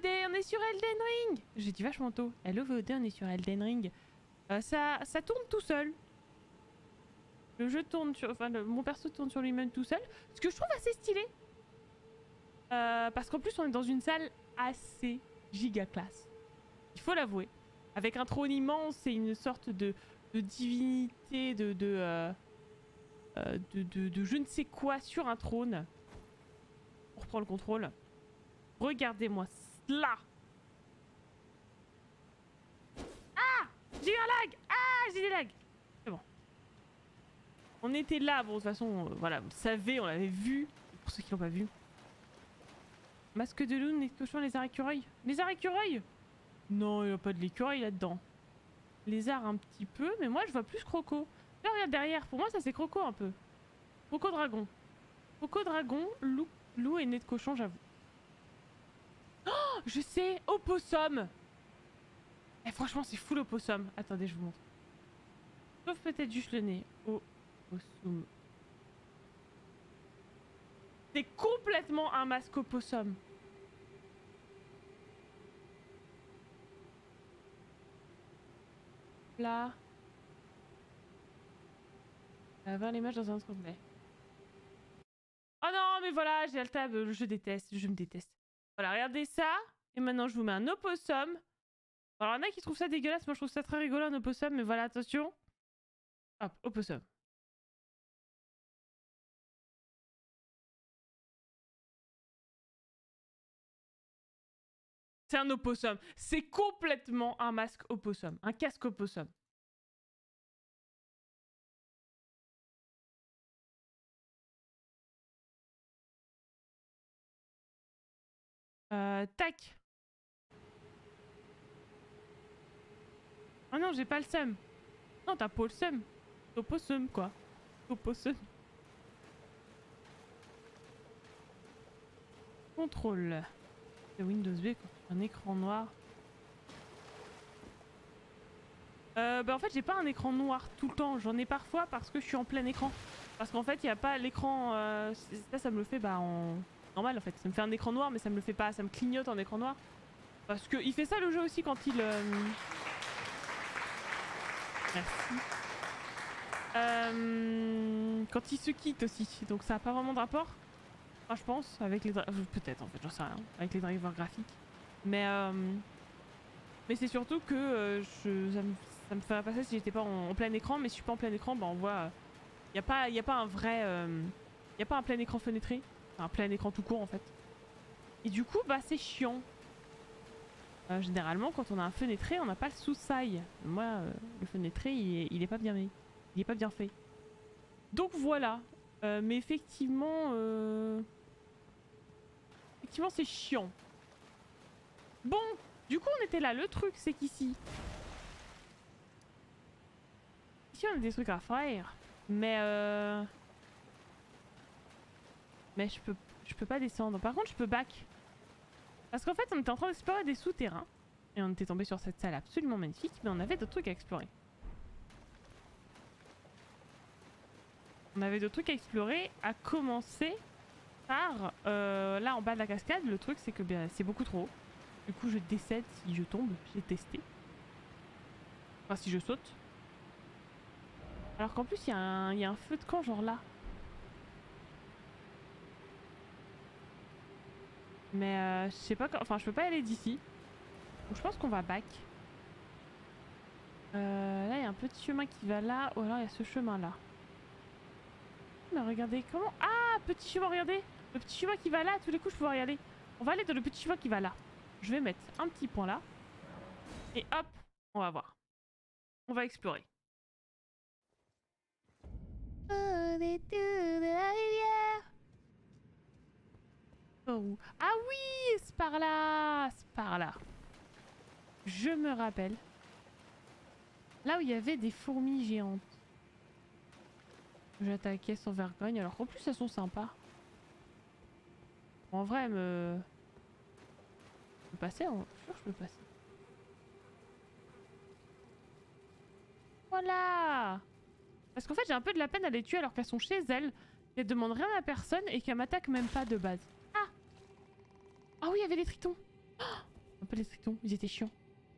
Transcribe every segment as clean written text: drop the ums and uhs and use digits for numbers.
VOD, on est sur Elden Ring. J'ai dit vachement tôt. Hello VOD, on est sur Elden Ring. Ça tourne tout seul. Le jeu tourne sur... Enfin, mon perso tourne sur lui-même tout seul. Ce que je trouve assez stylé. Parce qu'en plus, on est dans une salle assez giga classe. Il faut l'avouer. Avec un trône immense et une sorte de divinité, de je ne sais quoi sur un trône. On reprend le contrôle. Regardez-moi cela. Ah! J'ai eu un lag! Ah! J'ai des lags! C'est bon. On était là, bon de toute façon, voilà, vous le savez, on l'avait vu. Pour ceux qui l'ont pas vu. Masque de loup, nez de cochon, lézard écureuil. Lézard écureuil? Non, il n'y a pas de l'écureuil là-dedans. Lézard un petit peu, mais moi je vois plus Croco. Là, regarde derrière, pour moi ça c'est Croco un peu. Croco dragon. Croco dragon, loup et nez de cochon, j'avoue. Oh, je sais, opossum. Eh, franchement, c'est full opossum. Attendez, je vous montre. Sauf peut-être juste le nez. Opossum. C'est complètement un masque opossum. Là. Avoir l'image dans un autre onglet. Oh non, mais voilà, j'ai le tab. Je déteste, je me déteste. Voilà, regardez ça. Et maintenant, je vous mets un opossum. Alors, il y en a qui trouvent ça dégueulasse. Moi, je trouve ça très rigolo, un opossum. Mais voilà, attention. Hop, opossum. C'est un opossum. C'est complètement un masque opossum. Un casque opossum. Tac. Oh non, j'ai pas le seum. Non, t'as pas le seum. Opossum, quoi. Opossum. Contrôle. C'est Windows B, quoi. Un écran noir. Bah en fait, j'ai pas un écran noir tout le temps. J'en ai parfois parce que je suis en plein écran. Parce qu'en fait, il n'y a pas l'écran... ça me le fait bah, en... normal, en fait. Ça me fait un écran noir, mais ça me le fait pas. Ça me clignote en écran noir. Parce que il fait ça, le jeu, aussi, quand il... Merci. Quand il se quitte aussi. Donc ça n'a pas vraiment de rapport. Enfin, je pense, avec les... Peut-être, en fait, j'en sais rien. Avec les drivers graphiques. Mais c'est surtout que ça me ferait passer si j'étais pas en plein écran. Mais si je suis pas en plein écran, bah on voit... Y a pas un vrai... y a pas un plein écran fenêtré. Enfin, un plein écran tout court, en fait. Et du coup, bah c'est chiant. Généralement, quand on a un fenêtré, on n'a pas le sous-sail. Moi, le fenêtré, il est pas bien mis. Il est pas bien fait. Donc voilà. Mais effectivement... Effectivement, c'est chiant. Bon, du coup, on était là. Le truc, c'est qu'ici... Ici, on a des trucs à faire. Mais je peux pas descendre. Par contre, je peux back. Parce qu'en fait, on était en train d'explorer des souterrains. Et on était tombé sur cette salle absolument magnifique. Mais on avait d'autres trucs à explorer. On avait d'autres trucs à explorer. À commencer par... là, en bas de la cascade, le truc, c'est que c'est beaucoup trop haut. Du coup, je décède si je tombe. J'ai testé. Enfin, si je saute. Alors qu'en plus, il y a un feu de camp, genre là. Mais je sais pas quand... Enfin, je peux pas y aller d'ici. Donc je pense qu'on va back. Là, il y a un petit chemin qui va là. Ou alors, il y a ce chemin-là. Mais regardez comment... Ah, petit chemin, regardez. Le petit chemin qui va là, à tous les coups, je peux y aller. On va aller dans le petit chemin qui va là. Je vais mettre un petit point là. Et hop, on va voir. On va explorer. Au détour de la rivière. Oh. Ah oui, c'est par là. C'est par là. Je me rappelle. Là où il y avait des fourmis géantes. J'attaquais sans vergogne. Alors qu'en plus elles sont sympas. En vrai, je peux passer, hein. Je suis sûr que je peux passer. Voilà. Parce qu'en fait j'ai un peu de la peine à les tuer alors qu'elles sont chez elles. Qu'elles demandent rien à personne et qu'elles m'attaquent même pas de base. Ah. Ah oui, il y avait les tritons. Oh, pas les trictons, ils étaient chiants.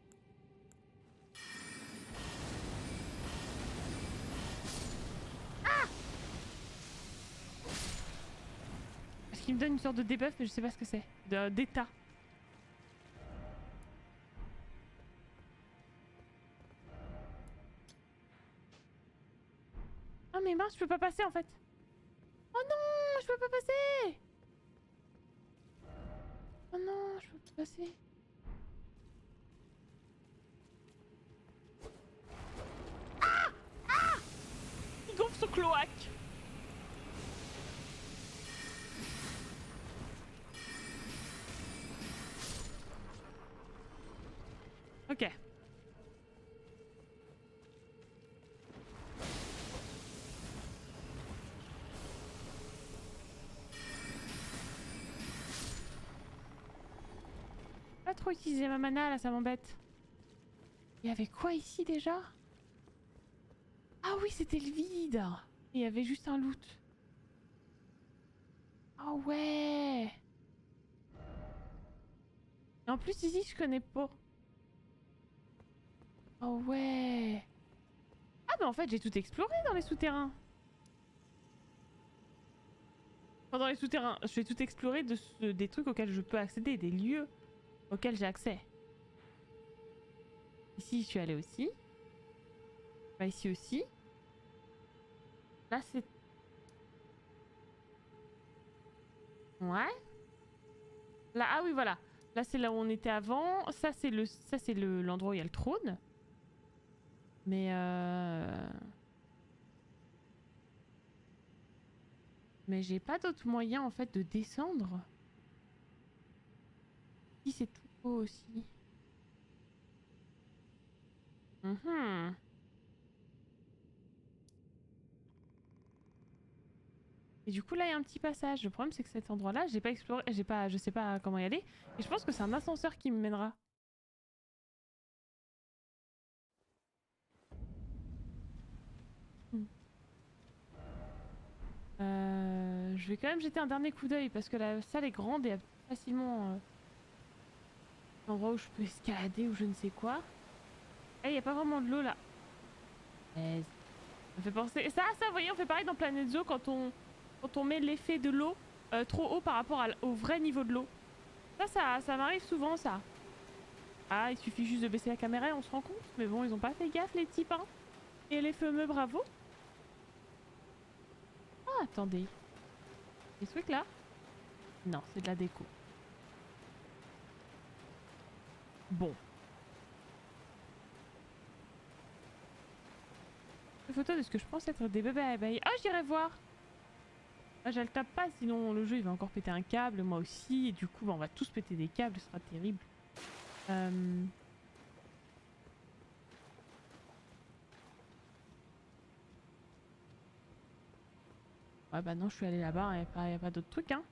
Ah! Parce qu'il me donne une sorte de debuff, mais je sais pas ce que c'est. D'état. Oh mais mince, je peux pas passer en fait. Oh non, je peux pas passer. Oh non, je peux pas passer. Ah! Ah! Il gonfle son cloaque. Ok. Pas trop utiliser ma mana là, ça m'embête. Il y avait quoi ici déjà? Ah oui, c'était le vide. Il y avait juste un loot. Ah ouais. Et en plus ici, je connais pas. Oh ouais. Ah bah en fait, j'ai tout exploré dans les souterrains. Enfin, dans les souterrains, je vais tout explorer des trucs auxquels je peux accéder, des lieux auxquels j'ai accès. Ici, je suis allée aussi. Bah ici aussi. Là, c'est... Ouais. Là, ah oui, voilà. Là, c'est là où on était avant. Ça, c'est l'endroit où il y a le trône. Mais j'ai pas d'autre moyen, en fait, de descendre. Ici, c'est tout haut aussi. Mhm. Et du coup, là, il y a un petit passage. Le problème, c'est que cet endroit-là, j'ai pas exploré, je sais pas comment y aller. Et je pense que c'est un ascenseur qui me mènera. Hmm. Je vais quand même jeter un dernier coup d'œil parce que la salle est grande et il y a facilement un endroit où je peux escalader ou je ne sais quoi. Eh, il n'y a pas vraiment de l'eau là. Mais ça me fait penser. Ça, vous voyez, on fait pareil dans Planet Zoo quand on met l'effet de l'eau trop haut par rapport au vrai niveau de l'eau. Ça m'arrive souvent ça. Ah, il suffit juste de baisser la caméra et on se rend compte. Mais bon, ils ont pas fait gaffe les types, hein. Et les fameux bravo. Ah, attendez. Des trucs là? Non, c'est de la déco. Bon. Une photo de ce que je pense être des bébés à abeilles. Ah, j'irai voir. Ah, je le tape pas, sinon le jeu il va encore péter un câble, moi aussi. Et du coup, bah, on va tous péter des câbles, ce sera terrible. Ouais, bah non, je suis allée là-bas, il n'y a pas d'autres trucs, hein.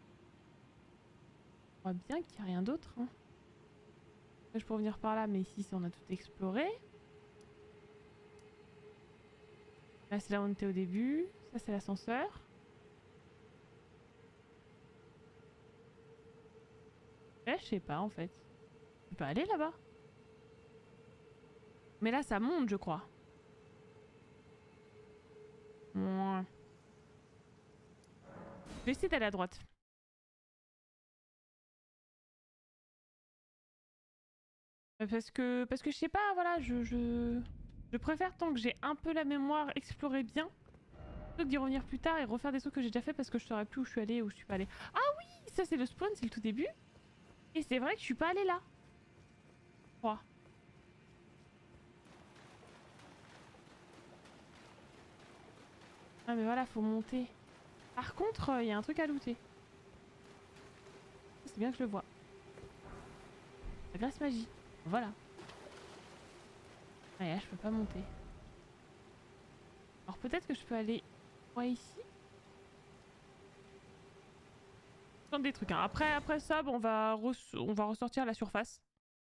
Je crois bien qu'il n'y a rien d'autre, hein. Je peux revenir par là, mais ici, on a tout exploré. Là, c'est là où on était au début. Ça, c'est l'ascenseur. Là, je sais pas, en fait. Je peux aller là-bas. Mais là, ça monte, je crois. Ouais. Je vais essayer d'aller à droite. Parce que je sais pas, voilà, je préfère tant que j'ai un peu la mémoire explorer bien, plutôt que d'y revenir plus tard et refaire des trucs que j'ai déjà fait parce que je saurais plus où je suis allée ou où je suis pas allée. Ah oui, ça c'est le spawn, c'est le tout début. Et c'est vrai que je suis pas allée là. Je crois. Ah mais voilà, faut monter. Par contre, il y a un truc à looter. C'est bien que je le vois. La glace magie. Voilà. Ah là, je peux pas monter. Alors peut-être que je peux aller... Ouais, ici. Tente des trucs, hein. Après ça, bon, on va ressortir à la surface.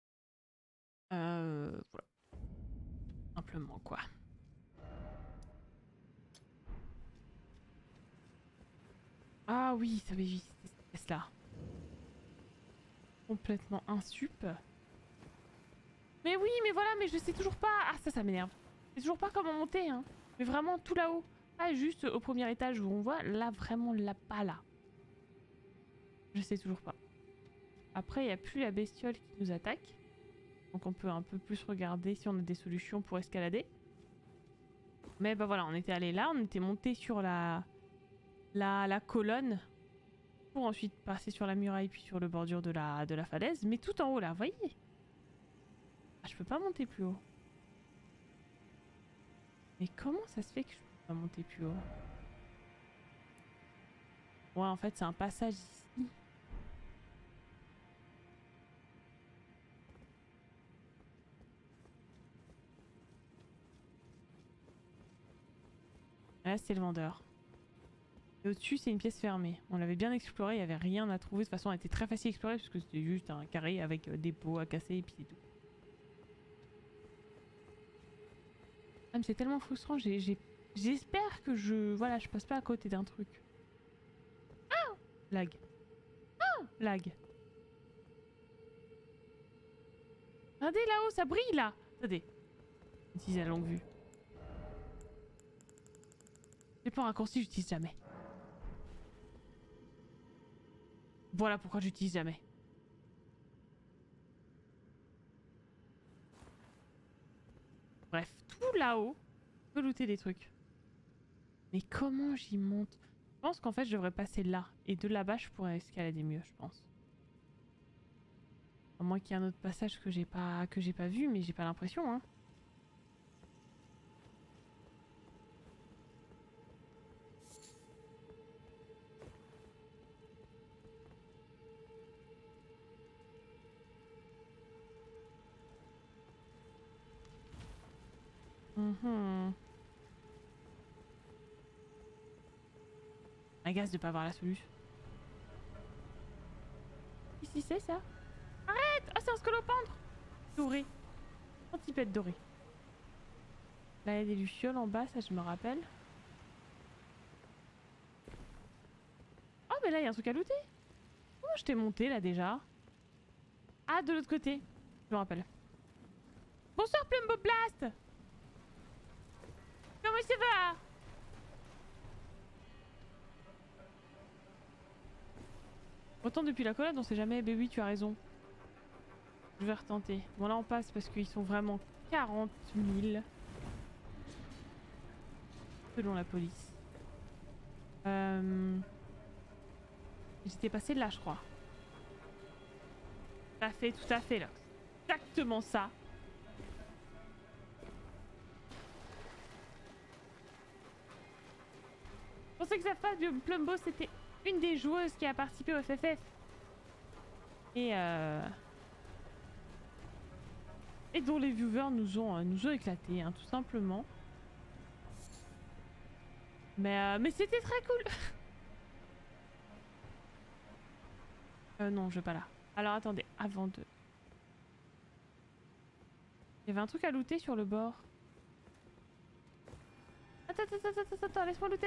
Voilà. Simplement, quoi. Ah oui, ça avait vu cette espèce-là. Complètement insup. Mais oui, mais voilà, mais je sais toujours pas. Ah, ça m'énerve. Je sais toujours pas comment monter, hein. Mais vraiment tout là-haut. Pas juste au premier étage où on voit. Là, vraiment, là, pas là. Je sais toujours pas. Après, il n'y a plus la bestiole qui nous attaque. Donc on peut un peu plus regarder si on a des solutions pour escalader. Mais bah voilà, on était allé là, on était monté sur la colonne. Pour ensuite passer sur la muraille puis sur le bordure de la falaise. Mais tout en haut là, vous voyez? Ah, je peux pas monter plus haut. Mais comment ça se fait que je peux pas monter plus haut? Ouais, en fait, c'est un passage ici. Là, c'est le vendeur. Et au-dessus, c'est une pièce fermée. On l'avait bien exploré, il n'y avait rien à trouver. De toute façon, elle était très facile à explorer parce que c'était juste un carré avec des pots à casser et puis c'est tout. Ah, mais c'est tellement frustrant. J'espère que je passe pas à côté d'un truc. Ah! Lag. Ah! Lag. Regardez là-haut, ça brille là. Attendez. J'utilise la longue vue. Les plans raccourcis, j'utilise jamais. Voilà pourquoi j'utilise jamais. Bref, tout là-haut, je peux looter des trucs. Mais comment j'y monte? Je pense qu'en fait, je devrais passer là. Et de là-bas, je pourrais escalader mieux, je pense. À moins qu'il y ait un autre passage que j'ai pas vu, mais j'ai pas l'impression, hein. Agace de pas avoir la solution. Ici c'est ça. Arrête! Ah, c'est un scolopendre! Doré. Centipède doré. Là, il y a des lucioles en bas, ça je me rappelle. Oh, mais là, il y a un truc à looter. Comment je t'ai monté là déjà? Ah, de l'autre côté. Je me rappelle. Bonsoir, Plumbo Blast! Comment ça va? Autant depuis la colonne, on sait jamais. Ben oui, tu as raison. Je vais retenter. Bon, là, on passe parce qu'ils sont vraiment 40 000. Selon la police. J'étais passé de là, je crois. Tout à fait, là. Exactement ça. Je pensais que sa femme de Plumbo, c'était une des joueuses qui a participé au FFF. Et dont les viewers nous ont éclaté, hein, tout simplement. Mais c'était très cool. Non, je vais pas là. Alors attendez, avant de... Il y avait un truc à looter sur le bord. Attends, laisse-moi looter.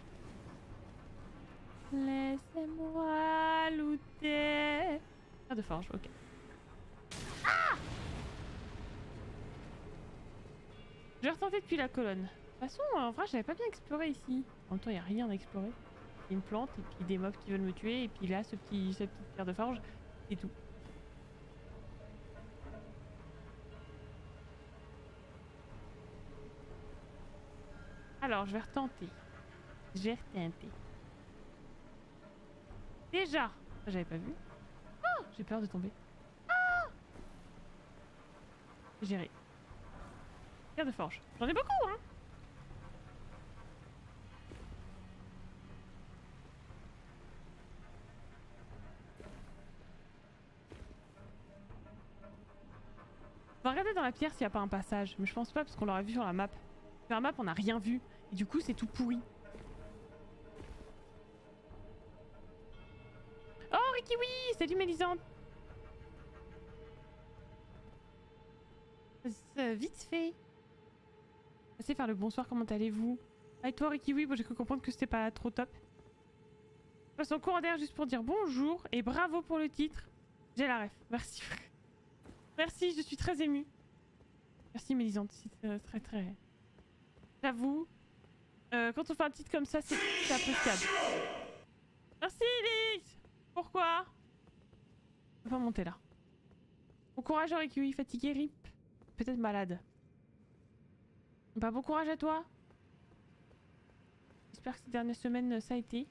Laissez-moi looter. Ah, de forge, ok. Ah! Je vais retenter depuis la colonne. De toute façon, en vrai, j'avais pas bien exploré ici. En même temps, il n'y a rien à explorer. Il y a une plante, et puis des mobs qui veulent me tuer, et puis là, cette petite pierre de forge, et tout. Alors, je vais retenter. Déjà! J'avais pas vu. Oh! J'ai peur de tomber. Ah! Géré. Pierre de forge. J'en ai beaucoup, hein! On va regarder dans la pierre s'il n'y a pas un passage. Mais je pense pas parce qu'on l'aurait vu sur la map. Sur la map, on n'a rien vu. Et du coup, c'est tout pourri. Oh, Ricky, oui! Salut, Mélisande! Vite fait. Passez faire le bonsoir, comment allez-vous? Ah, et toi, Ricky, oui, bon, j'ai cru comprendre que c'était pas trop top. Je passe en courant derrière juste pour dire bonjour et bravo pour le titre. J'ai la ref. Merci. Merci, je suis très émue. Merci Mélisande, c'est très très... J'avoue, quand on fait un titre comme ça, c'est appréciable. Merci Lys. Pourquoi? Je peux pas monter là. Bon courage Orikui, fatigué, rip. Peut-être malade. Bah bon courage à toi. J'espère que ces dernières semaines ça a été.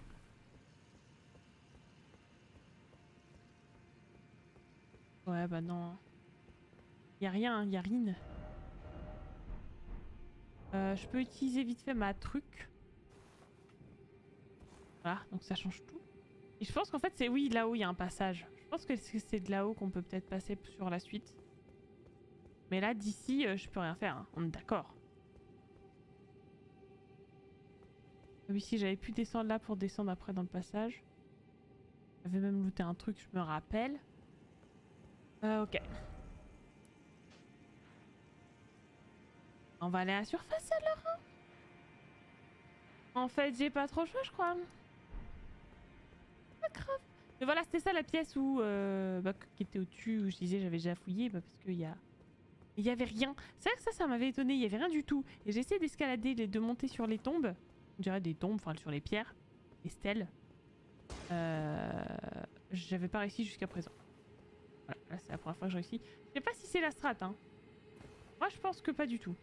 Ouais bah non. Y'a rien, y'a rien. Je peux utiliser vite fait ma truc. Voilà, donc ça change tout. Et je pense qu'en fait c'est oui là-haut il y a un passage. Je pense que c'est de là-haut qu'on peut peut-être passer sur la suite. Mais là d'ici je peux rien faire, hein. On est d'accord. Oui si j'avais pu descendre là pour descendre après dans le passage. J'avais même looté un truc je me rappelle. Ok. On va aller à la surface alors hein. En fait j'ai pas trop le choix je crois. Pas grave. Mais voilà c'était ça la pièce où qui était au-dessus où je disais j'avais déjà fouillé parce qu'il y a... Il y avait rien. C'est vrai que ça m'avait étonné, il y avait rien du tout. Et j'ai essayé d'escalader, de monter sur les tombes. On dirait des tombes, enfin sur les pierres. Les stèles. J'avais pas réussi jusqu'à présent. Voilà, là c'est la première fois que je réussis. Je sais pas si c'est la strat hein. Moi je pense que pas du tout.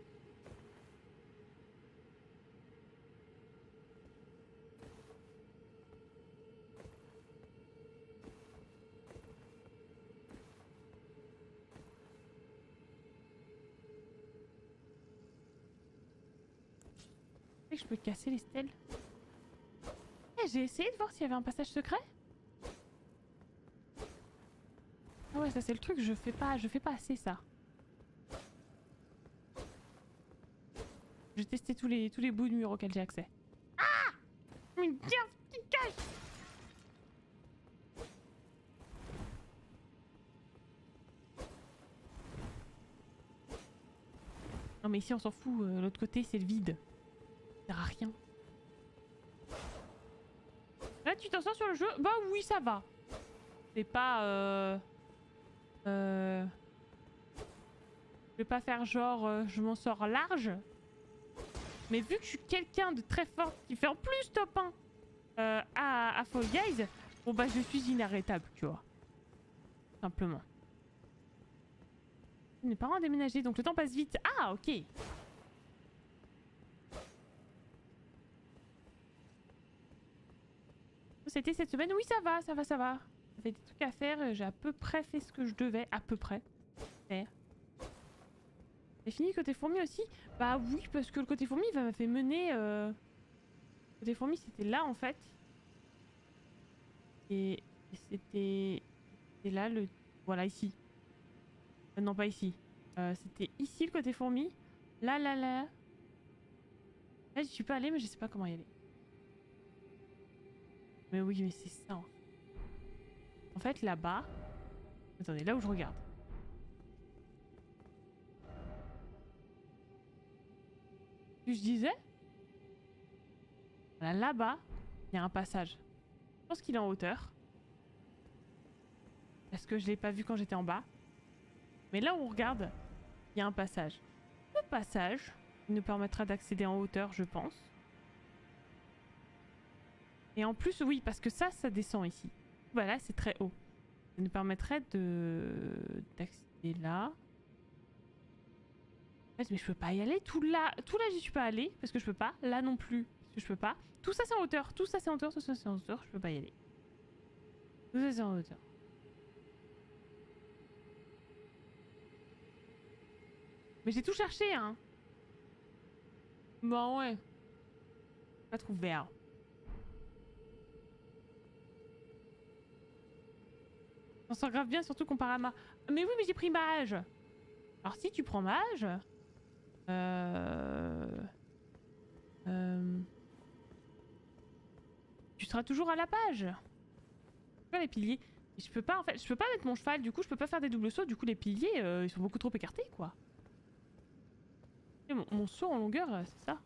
Je peux casser les stèles. J'ai essayé de voir s'il y avait un passage secret. Ah ouais ça c'est le truc, je fais pas assez ça. J'ai testé tous les bouts de mur auxquels j'ai accès. Ah! Une pierre qui cache! Non mais ici on s'en fout, l'autre côté c'est le vide. Ça sert à rien. Là tu t'en sors sur le jeu? Bah oui ça va. C'est pas je vais pas faire genre je m'en sors large. Mais vu que je suis quelqu'un de très fort qui fait en plus top 1 à Fall Guys, bon bah je suis inarrêtable tu vois. Simplement. Mes parents ont déménagé donc le temps passe vite. Ah ok. C'était cette semaine? Oui, ça va, ça va, ça va. J'avais des trucs à faire, j'ai à peu près fait ce que je devais, à peu près, faire. C'est fini côté fourmi aussi? Bah oui, parce que le côté fourmi, il m'a fait mener... Côté fourmi, c'était là, en fait. Et c'était là, le... Voilà, ici. Non, pas ici. C'était ici, le côté fourmi. Là. Là, j'y suis pas allée, mais je sais pas comment y aller. Mais oui, mais c'est ça. En fait, là-bas... Attendez, là où je regarde. Que je disais? Voilà, là-bas, il y a un passage. Je pense qu'il est en hauteur. Parce que je l'ai pas vu quand j'étais en bas. Mais là où on regarde, il y a un passage. Le passage nous permettra d'accéder en hauteur, je pense. Et en plus, oui, parce que ça descend ici. Voilà, c'est très haut. Ça nous permettrait d'accéder là. Mais je peux pas y aller. Tout là, j'y suis pas allée parce que je peux pas. Là non plus, parce que je peux pas. Tout ça c'est en hauteur. Tout ça c'est en hauteur. Tout ça c'est en hauteur. Je peux pas y aller. Tout ça c'est en hauteur. Mais j'ai tout cherché, hein. Bon, ouais. Pas trouvé. On s'en grave bien, surtout comparé à ma... Mais oui, mais j'ai pris mage. Alors si tu prends mage... Tu seras toujours à la page. Les piliers. Et je peux pas, en fait, je peux pas mettre mon cheval, du coup je peux pas faire des doubles sauts, du coup les piliers, ils sont beaucoup trop écartés, quoi. Et mon saut en longueur, c'est ça.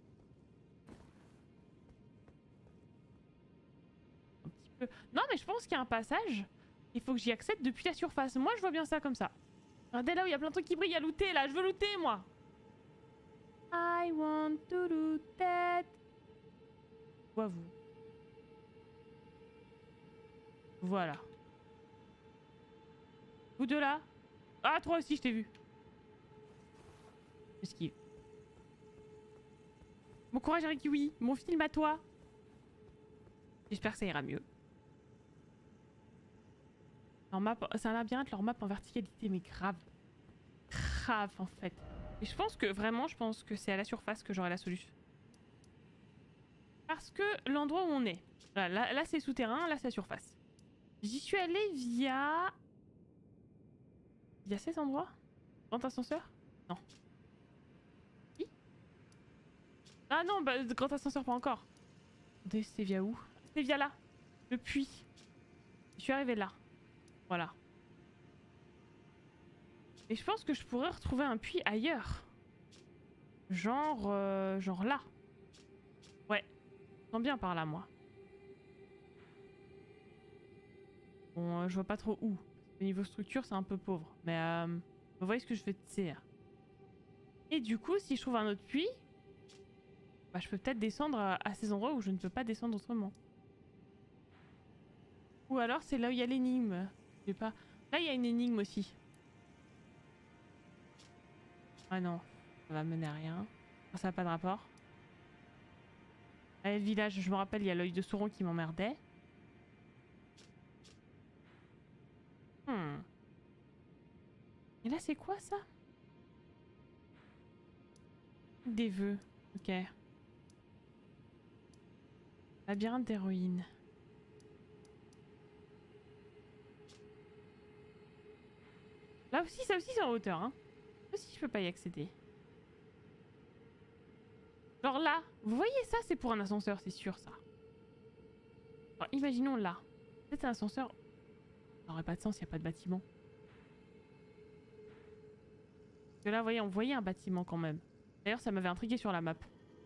Un petit peu... Non mais je pense qu'il y a un passage. Il faut que j'y accède depuis la surface. Moi je vois bien ça comme ça. Regardez là où il y a plein de trucs qui brillent à looter là, je veux looter moi. I want to loot that. Quoi vous? Voilà. Vous deux là? Ah toi aussi je t'ai vu. Esquive. Bon courage Rikiwi, mon film à toi. J'espère que ça ira mieux. Leur map, c'est un labyrinthe, leur map en verticalité, mais grave. Grave en fait. Et je pense que vraiment, je pense que c'est à la surface que j'aurai la solution. Parce que l'endroit où on est, là c'est souterrain, là c'est la surface. J'y suis allée via... Via cet endroit? Grand ascenseur? Non. Si? Ah non, bah grand ascenseur pas encore. C'était via où? C'était via là. Le puits. Je suis arrivée là. Voilà. Et je pense que je pourrais retrouver un puits ailleurs. Genre là. Ouais. Je sens bien par là, moi. Bon, je vois pas trop où. Au niveau structure, c'est un peu pauvre. Mais vous voyez ce que je veux dire. Et du coup, si je trouve un autre puits, bah, je peux peut-être descendre à ces endroits où je ne peux pas descendre autrement. Ou alors, c'est là où il y a l'énigme. Je sais pas. Là, il y a une énigme aussi. Ah non, ça va mener à rien. Ça n'a pas de rapport. Allez, le village, je me rappelle, il y a l'œil de Sauron qui m'emmerdait. Et là, c'est quoi ça? Des vœux. Ok. Labyrinthe des ruines. Là aussi, ça aussi c'est en hauteur, hein. Là aussi, je peux pas y accéder. Genre là, vous voyez ça, c'est pour un ascenseur, c'est sûr ça. Alors, imaginons là. Peut-être un ascenseur. Ça n'aurait pas de sens, il n'y a pas de bâtiment. Parce que là, vous voyez, on voyait un bâtiment quand même. D'ailleurs, ça m'avait intrigué sur la map.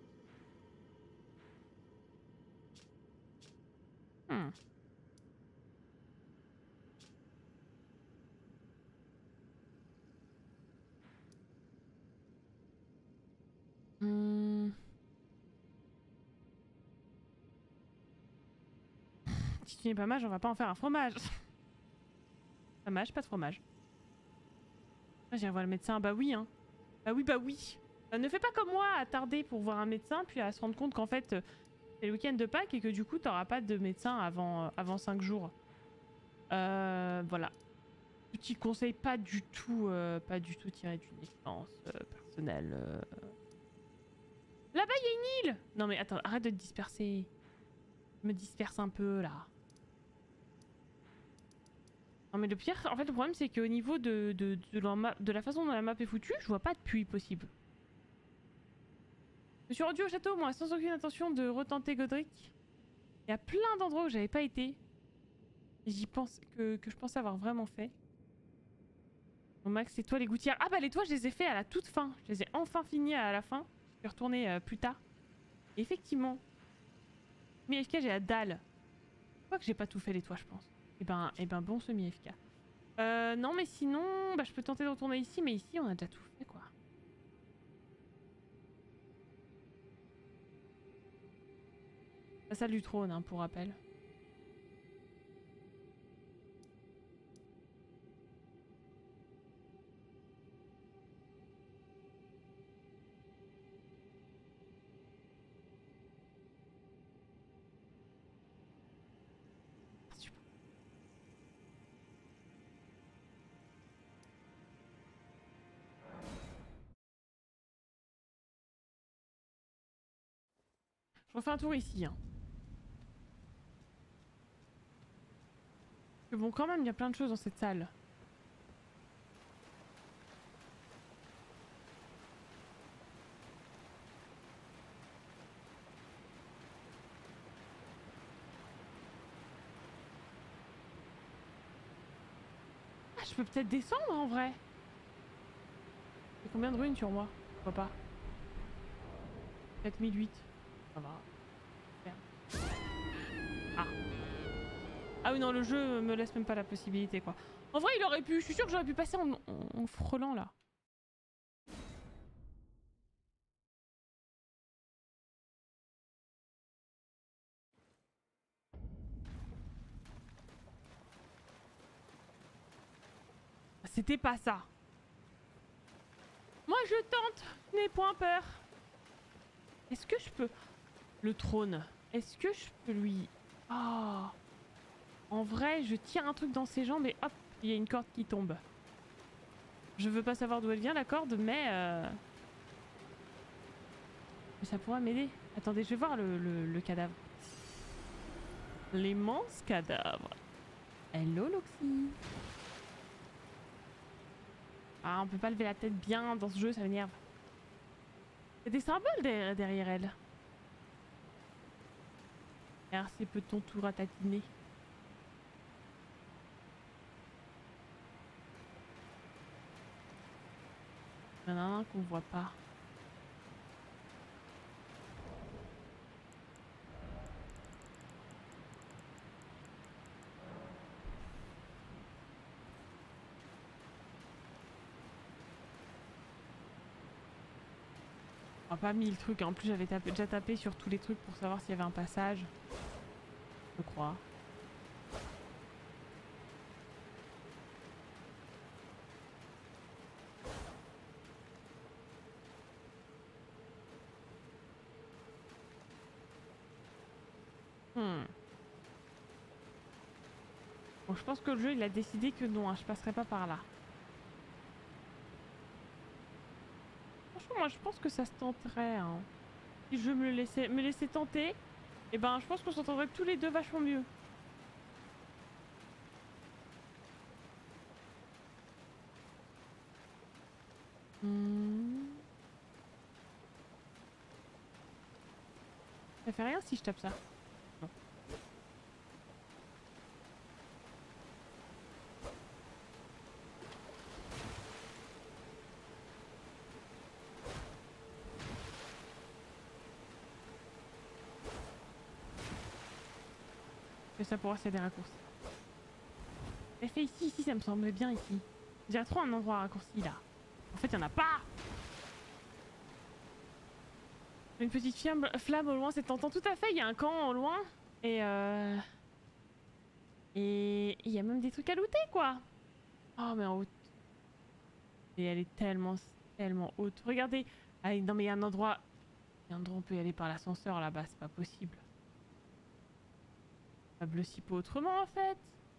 Si tu n'es pas mage, on va pas en faire un fromage. Pas mage, pas de fromage. J'irai voir le médecin. Bah oui, hein. Bah oui, bah oui. Ne fais pas comme moi à tarder pour voir un médecin, puis à se rendre compte qu'en fait, c'est le week-end de Pâques et que du coup, t'auras pas de médecin avant 5 jours. Voilà. Petit conseil, pas du tout tiré d'une expérience personnelle. Là-bas, il y a une île! Non mais attends, arrête de te disperser. Je me disperse un peu, là. Non mais le pire, en fait, le problème, c'est qu'au niveau de la façon dont la map est foutue, je vois pas de puits possible. Je me suis rendu au château, moi, sans aucune intention de retenter Godric. Il y a plein d'endroits où j'avais pas été. J'y pense que je pensais avoir vraiment fait. Bon Max, c'est toi les gouttières. Ah bah les toits je les ai fait à la toute fin. Je les ai enfin finis à la fin. Je suis retournée plus tard. Et effectivement. Semi-FK j'ai la dalle. Je crois que j'ai pas tout fait les toits je pense. Et ben bon semi-FK. Non mais sinon bah, je peux tenter de retourner ici. Mais ici on a déjà tout fait quoi. La salle du trône hein, pour rappel. Je refais un tour ici. Hein. Parce que bon quand même il y a plein de choses dans cette salle. Ah je peux peut-être descendre en vrai. J'ai combien de ruines sur moi? Je vois pas. 4008. Ça va. Super. Ah. Ah oui, non, le jeu me laisse même pas la possibilité, quoi. En vrai, il aurait pu... Je suis sûre que j'aurais pu passer en frôlant, là. C'était pas ça. Moi, je tente. Je n'ai point peur. Est-ce que je peux... Le trône. Est-ce que je peux lui... Oh. En vrai, je tire un truc dans ses jambes et hop, il y a une corde qui tombe. Je veux pas savoir d'où elle vient, la corde, mais ça pourrait m'aider. Attendez, je vais voir le cadavre. L'immense cadavre. Hello, Loxy. Ah, on peut pas lever la tête bien dans ce jeu, ça m'énerve. Il y a des symboles derrière elle. RC peut-on tout ratatiner? Il y en a un qu'on voit pas. On a pas mis le truc, en plus j'avais déjà tapé sur tous les trucs pour savoir s'il y avait un passage. Je crois. Bon, je pense que le jeu il a décidé que non, hein, je passerai pas par là. Franchement, moi je pense que ça se tenterait. Hein. Si je me laissais tenter, et ben je pense qu'on s'entendrait tous les deux vachement mieux. Ça fait rien si je tape ça. Non. Mais ça pourra c'est des raccourcis. J'ai fait ici, ça me semblait bien ici. Il y a trop un endroit raccourci là. En fait, il y en a pas. Une petite flamme au loin, c'est tentant. Tout à fait, il y a un camp au loin. Et il y a même des trucs à looter, quoi. Oh, mais en haute. Et elle est tellement haute. Regardez. Ah, non, mais il y a un endroit... Il y a un endroit où on peut y aller par l'ascenseur là-bas, c'est pas possible. Pas bleu si peu autrement, en fait.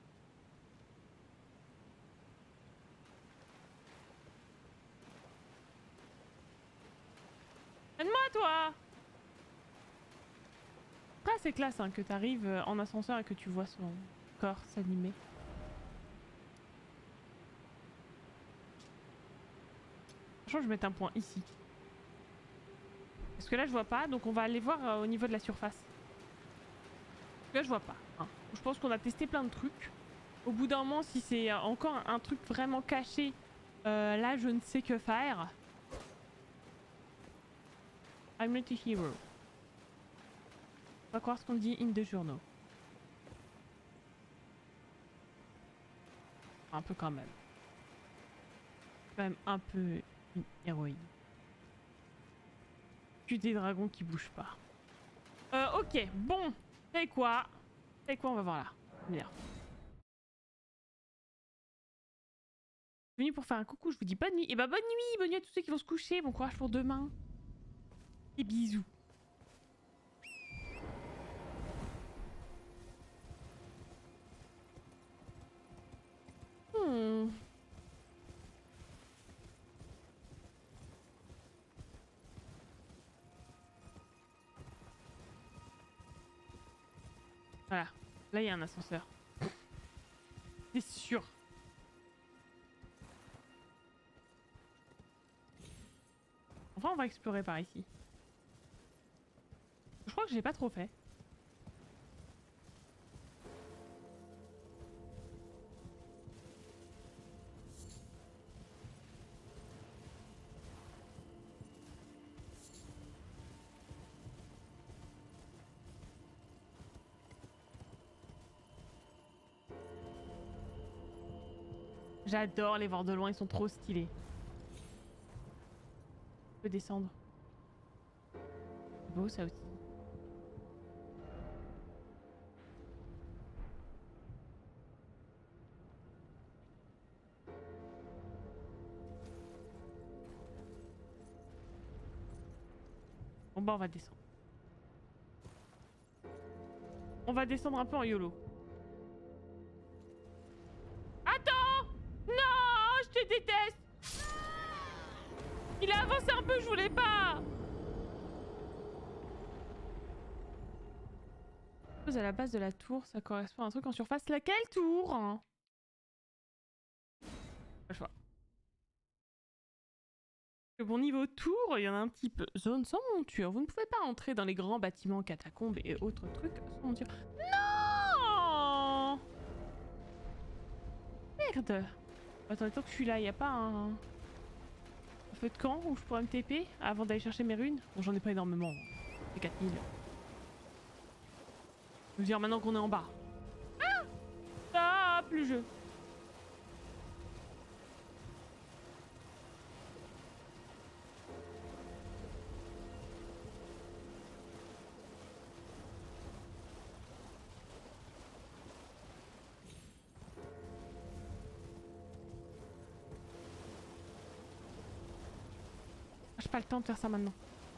Aide-moi, toi. Après, c'est classe hein, que t'arrives en ascenseur et que tu vois son corps s'animer. Franchement, je vais mettre un point ici. Parce que là, je vois pas, donc on va aller voir au niveau de la surface. Parce que là, je vois pas. Hein. Je pense qu'on a testé plein de trucs. Au bout d'un moment, si c'est encore un truc vraiment caché, là, je ne sais que faire. I'm not a hero. On va croire ce qu'on dit in the journaux. Un peu quand même. Quand même un peu une héroïne. Que des dragons qui bougent pas. Ok, bon. C'est quoi? On va voir là. Bien. Venu pour faire un coucou, je vous dis bonne nuit. Et bah bonne nuit à tous ceux qui vont se coucher. Bon courage pour demain. Et bisous. Voilà. Là, il y a un ascenseur. C'est sûr. Enfin, on va explorer par ici. Je crois que j'ai pas trop fait. J'adore les voir de loin, ils sont trop stylés. On peut descendre. C'est beau ça aussi. Bon bah on va descendre. On va descendre un peu en YOLO. Attends! Non! Je te déteste! Il a avancé un peu, je voulais pas! À la base de la tour, ça correspond à un truc en surface. Laquelle tour? Pas le choix. Bon, niveau tour, il y en a un petit peu. Zone sans monture. Vous ne pouvez pas entrer dans les grands bâtiments catacombes et autres trucs sans monture. Non! Merde! Attends, tant que je suis là, il n'y a pas un feu de camp où je pourrais me TP avant d'aller chercher mes runes? Bon, j'en ai pas énormément. C'est 4000. Je veux dire, maintenant qu'on est en bas. Ah! Stop le jeu! J'ai pas le temps de faire ça maintenant.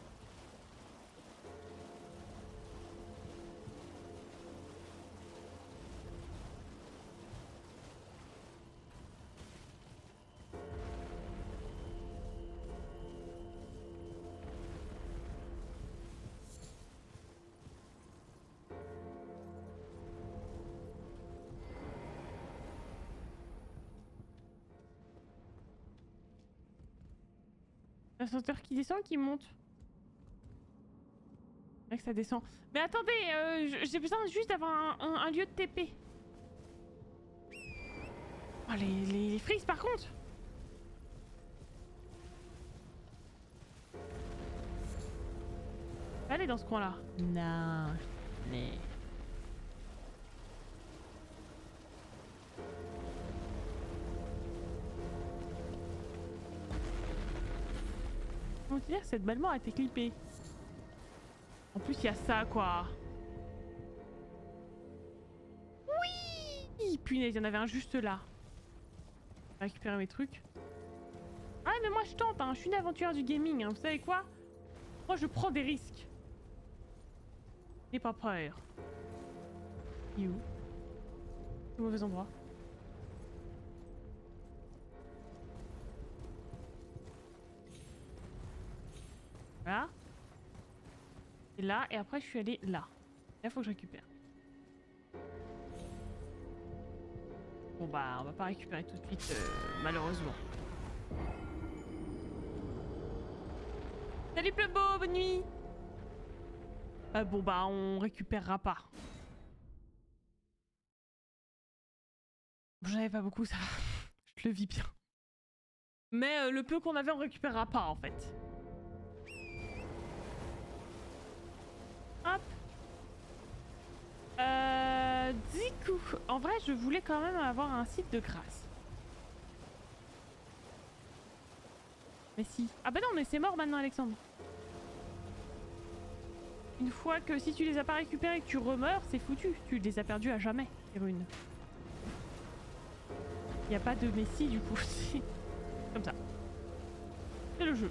L'ascenseur qui descend ou qui monte? C'est vrai que ça descend. Mais attendez, j'ai besoin juste d'avoir un lieu de TP. Oh, les frises par contre! Allez dans ce coin là. Non, mais... Comment dire, cette belle mort a été clippée. En plus, il y a ça, quoi. Oui! Punaise, il y en avait un juste là. Récupérer mes trucs. Ah, mais moi, je tente, hein. Je suis une aventurière du gaming, hein. Vous savez quoi? Moi, je prends des risques. N'aie pas peur. Il est où? C'est le mauvais endroit. Voilà. Et là, et après, je suis allée là. Là, faut que je récupère. Bon, bah, on va pas récupérer tout de suite, malheureusement. Salut Plumbo, bonne nuit! Bon, bah, on récupérera pas. J'en avais pas beaucoup, ça va. Je le vis bien. Mais le peu qu'on avait, on récupérera pas, en fait. Hop. Du coup, en vrai, je voulais quand même avoir un site de grâce. Mais si. Ah bah non, mais c'est mort maintenant, Alexandre. Une fois que si tu les as pas récupérés et que tu remeurs, c'est foutu. Tu les as perdus à jamais, les runes. Y a pas de messie du coup. Comme ça. C'est le jeu.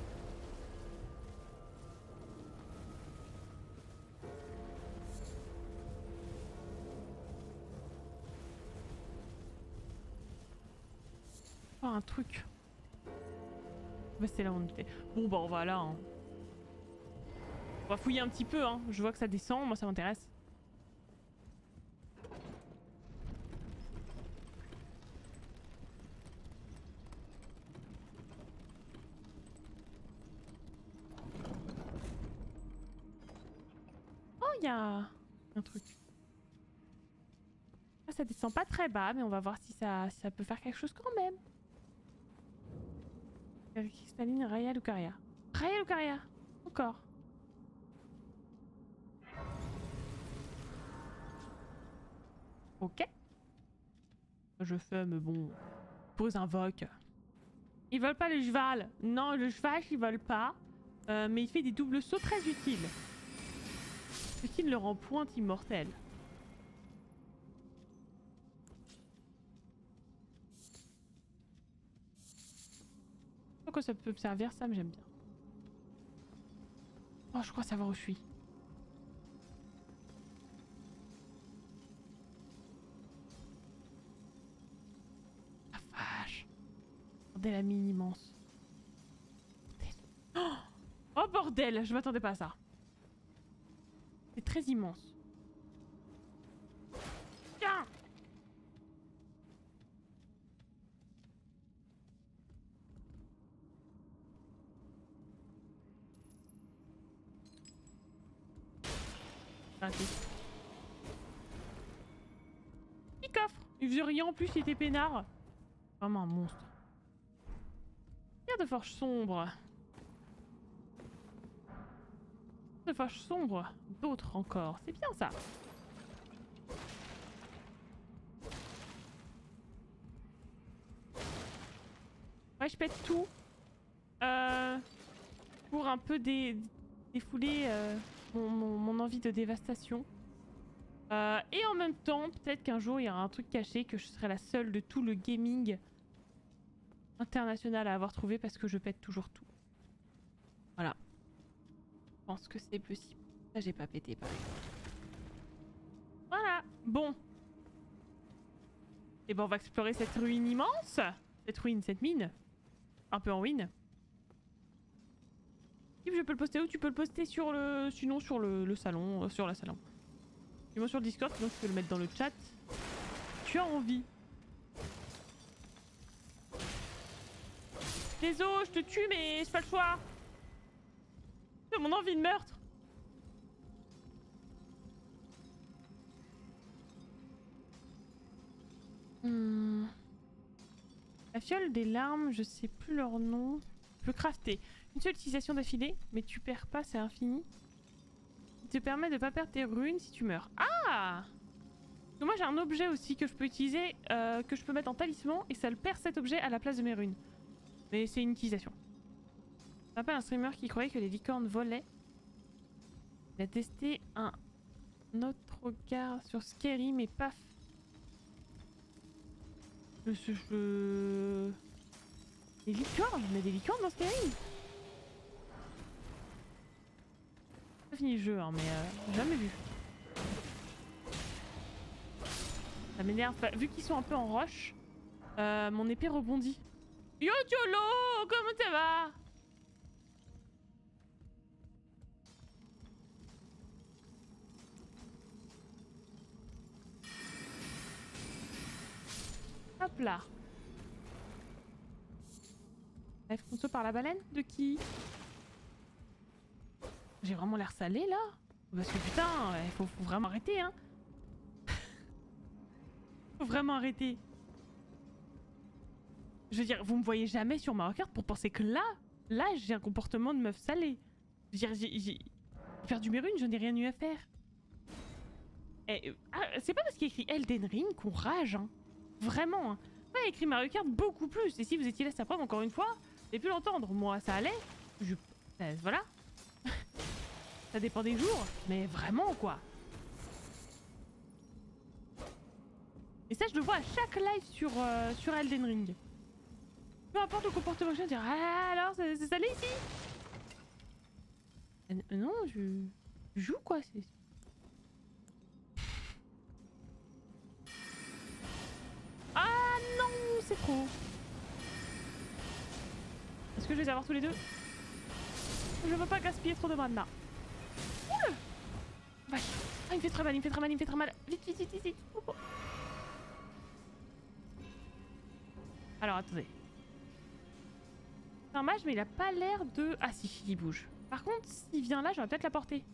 Oh, un truc. Bah, c'est là où on était. Bon bah on va là. Hein. On va fouiller un petit peu. Hein. Je vois que ça descend. Moi ça m'intéresse. Oh, il y a un truc. Ah, ça descend pas très bas, mais on va voir si ça peut faire quelque chose quand même. Cristalline, Raya, Lucaria. Raya, Lucaria. Encore. Ok. Je fais, mais bon. pour ils invoquent. Ils veulent pas le cheval. Non, le cheval, ils veulent pas. Mais il fait des doubles sauts très utiles. Ce qui le rend pointe immortelle. Pourquoi ça peut me servir ça, mais j'aime bien. Oh, je crois savoir où je suis. La vache. Regardez la mine immense. Oh bordel, je m'attendais pas à ça. C'est très immense. Tiens! Petit coffre! Il faisait rien en plus, il était peinard. Vraiment un monstre. Pierre de forge sombre. De forge sombre. D'autres encore. C'est bien ça. Ouais, je pète tout. Pour un peu défouler mon envie de dévastation. Et en même temps, peut-être qu'un jour il y aura un truc caché que je serai la seule de tout le gaming international à avoir trouvé parce que je pète toujours tout. Voilà. Je pense que c'est possible. Ça, j'ai pas pété par exemple. Voilà. Bon. Et ben on va explorer cette ruine immense. Cette ruine, cette mine. Un peu en ruine. Je peux le poster où? Tu peux le poster sur le... Sinon sur le salon. Sur la salon. Sinon sur le Discord, sinon tu peux le mettre dans le chat. Tu as envie. Désolé, je te tue mais j'ai pas le choix. C'est mon envie de meurtre. La fiole des larmes, je sais plus leur nom. Je peux crafter. Une seule utilisation d'affilée, mais tu perds pas, c'est infini. Il te permet de pas perdre tes runes si tu meurs. Ah! Parce que moi j'ai un objet aussi que je peux utiliser, que je peux mettre en talisman et ça le perd cet objet à la place de mes runes. Mais c'est une utilisation. Je rappelle un streamer qui croyait que les licornes volaient. Il a testé un autre regard sur Scary, mais paf. Des licornes? Mais des licornes dans Scary? J'ai pas fini le jeu, hein, mais jamais vu. Ça m'énerve. Vu qu'ils sont un peu en roche, mon épée rebondit. Yo Tiolo, comment ça va? Hop là. Bref, conso par la baleine? De qui? J'ai vraiment l'air salé là? Parce que putain, il faut vraiment arrêter hein. Faut vraiment arrêter. Je veux dire, vous me voyez jamais sur Mario Kart pour penser que là j'ai un comportement de meuf salée. Je veux dire, j'ai perdu mes runes, je n'ai rien eu à faire. C'est pas parce qu'il y a écrit Elden Ring qu'on rage hein. Vraiment hein. Ouais, il y a écrit Mario Kart beaucoup plus. Et si vous étiez là cet après-midi encore une fois, vous avez pu l'entendre. Moi ça allait. Voilà. Ça dépend des jours. Mais vraiment quoi. Et ça je le vois à chaque live sur Elden Ring. Peu importe le comportement que je vais dire. Ah alors c'est salé ici. Non je joue quoi. Ah non c'est trop. Est-ce que je vais les avoir tous les deux? Je veux pas gaspiller trop de mana. Vache. Ah il me fait très mal, il me fait très mal, il me fait très mal. Vite vite vite vite vite. Oh, oh. Alors attendez. C'est un mage mais il a pas l'air de... Ah si, il bouge. Par contre s'il vient là j'aurais peut-être la portée.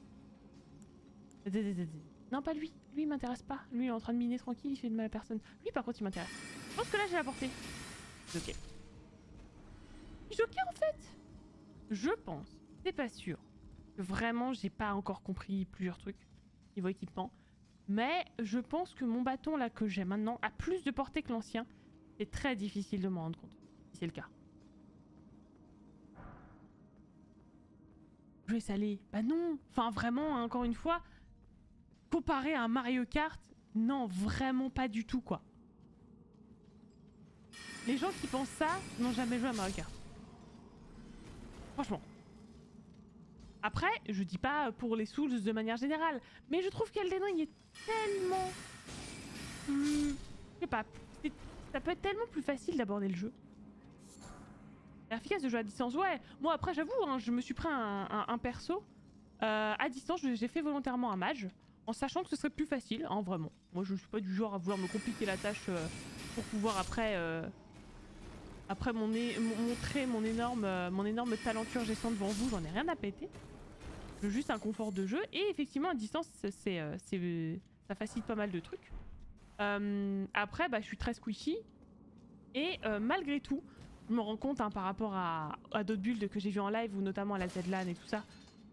Non pas lui, lui il m'intéresse pas. Lui il est en train de miner tranquille, il fait de mal à personne. Lui par contre il m'intéresse. Je pense que là j'ai la portée. Ok. Joker en fait. Je pense, c'est pas sûr. Que vraiment j'ai pas encore compris plusieurs trucs niveau équipement. Mais je pense que mon bâton là que j'ai maintenant a plus de portée que l'ancien. C'est très difficile de m'en rendre compte, si c'est le cas. Jouer salé, bah non. Enfin vraiment, hein, encore une fois, comparé à un Mario Kart, non, vraiment pas du tout quoi. Les gens qui pensent ça n'ont jamais joué à Mario Kart. Franchement. Après, je dis pas pour les Souls de manière générale, mais je trouve qu'Elden Ring est tellement... je sais pas, ça peut être tellement plus facile d'aborder le jeu. C'est efficace de jouer à distance, ouais. Moi après j'avoue, hein, je me suis pris un perso. À distance, j'ai fait volontairement un mage, en sachant que ce serait plus facile, hein, vraiment. Moi je suis pas du genre à vouloir me compliquer la tâche pour pouvoir après... Après montrer mon énorme talenture gestion devant vous, j'en ai rien à péter. Juste un confort de jeu. Et effectivement, à distance, ça facilite pas mal de trucs. Après, bah, je suis très squishy. Et malgré tout, je me rends compte hein, par rapport à d'autres builds que j'ai vu en live, ou notamment à la ZLAN et tout ça,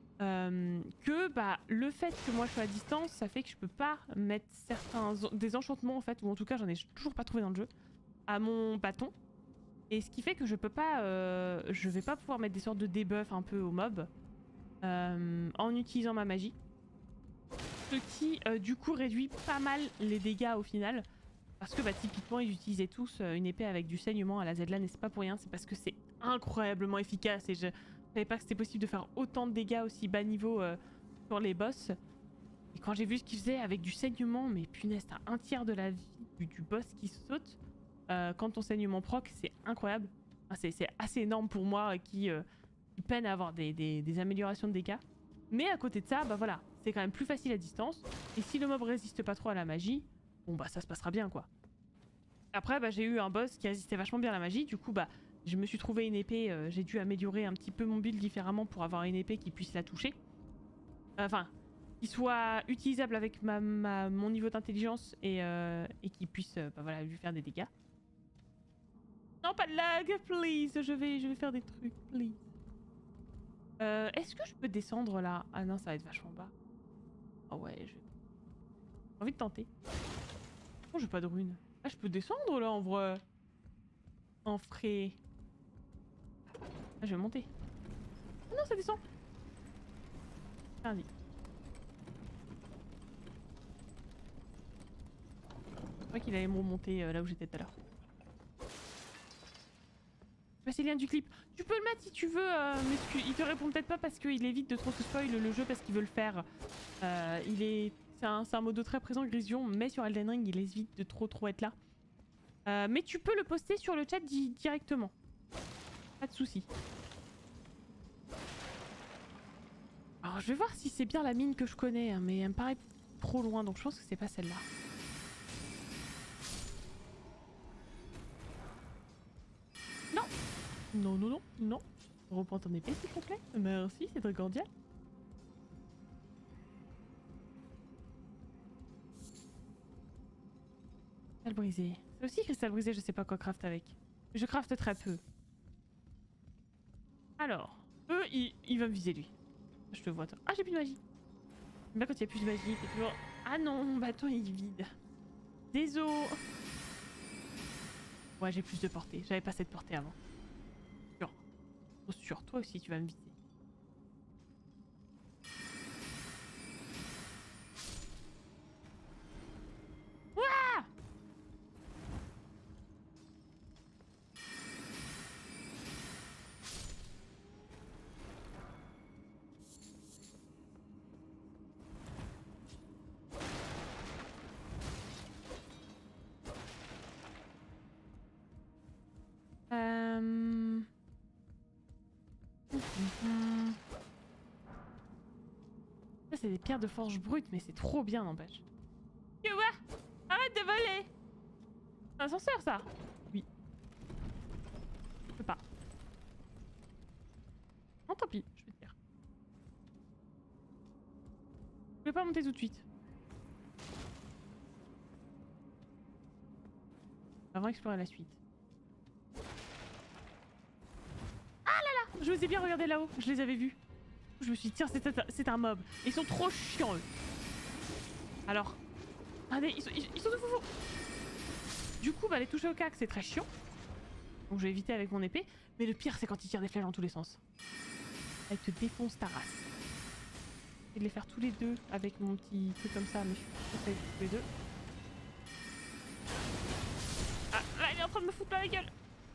que bah, le fait que moi je sois à distance, ça fait que je peux pas mettre des enchantements en fait, ou en tout cas j'en ai toujours pas trouvé dans le jeu, à mon bâton. Et ce qui fait que je vais pas pouvoir mettre des sortes de debuffs un peu aux mobs en utilisant ma magie. Ce qui du coup réduit pas mal les dégâts au final. Parce que bah, typiquement ils utilisaient tous une épée avec du saignement à la ZLAN et c'est pas pour rien, c'est parce que c'est incroyablement efficace et je savais pas que c'était possible de faire autant de dégâts aussi bas niveau sur les boss. Et quand j'ai vu ce qu'ils faisaient avec du saignement, mais punaise, t'as un tiers de la vie du boss qui saute. Quand ton saignement proc, c'est incroyable. C'est assez énorme pour moi qui peine à avoir des améliorations de dégâts. Mais à côté de ça, bah voilà, c'est quand même plus facile à distance. Et si le mob résiste pas trop à la magie, bon bah ça se passera bien quoi. Après bah j'ai eu un boss qui résistait vachement bien à la magie, du coup bah je me suis trouvé une épée, j'ai dû améliorer un petit peu mon build différemment pour avoir une épée qui puisse la toucher. Enfin, qui soit utilisable avec mon niveau d'intelligence et qui puisse bah, voilà, lui faire des dégâts. Non, pas de lag, please. Je vais faire des trucs, please. Est-ce que je peux descendre là? Ah non, ça va être vachement bas. Ah ouais, j'ai envie de tenter. Oh, j'ai pas de runes. Ah, je peux descendre là en vrai. En frais. Ah, je vais monter. Ah non, ça descend. Merci. Je crois qu'il allait me remonter là où j'étais tout à l'heure. Bah, c'est le lien du clip. Tu peux le mettre si tu veux, mais il te répond peut-être pas parce qu'il évite de trop se spoil le jeu parce qu'il veut le faire. C'est un modo très présent, Grision, mais sur Elden Ring, il évite de trop être là. Mais tu peux le poster sur le chat directement. Pas de soucis. Alors je vais voir si c'est bien la mine que je connais, hein, mais elle me paraît trop loin, donc je pense que c'est pas celle-là. Non. Non, non, non, non. Reprends ton épée s'il te plaît. Merci, c'est très cordial. Cristal brisé. C'est aussi cristal brisé, je sais pas quoi craft avec. Je crafte très peu. Alors, il va me viser lui. Je te vois toi. Ah, j'ai plus de magie. J'aime bien quand il y a plus de magie, c'est toujours... Ah non, mon bâton il est vide. Désolé. Ouais, j'ai plus de portée. J'avais pas cette portée avant. Sûr. Oh, sûr, toi aussi tu vas me viser. Ouah! Ça c'est des pierres de forge brutes, mais c'est trop bien n'empêche. Que quoi? Arrête de voler! C'est un ascenseur ça? Oui. Je peux pas. Non tant pis, je vais te dire. Je vais pas monter tout de suite. Avant d'explorer la suite. Ah là là! Je les ai bien regardés là-haut, je les avais vus. Je me suis dit tiens c'est un mob. Ils sont trop chiants eux. Alors. Regardez, ils sont tout foufou. Du coup, bah, les toucher au cac, c'est très chiant. Donc je vais éviter avec mon épée. Mais le pire, c'est quand il tire des flèches dans tous les sens. Elle te défonce ta race. Et de les faire tous les deux avec mon petit truc comme ça, mais je fais tous les deux. Ah, là, il est en train de me foutre plein la gueule.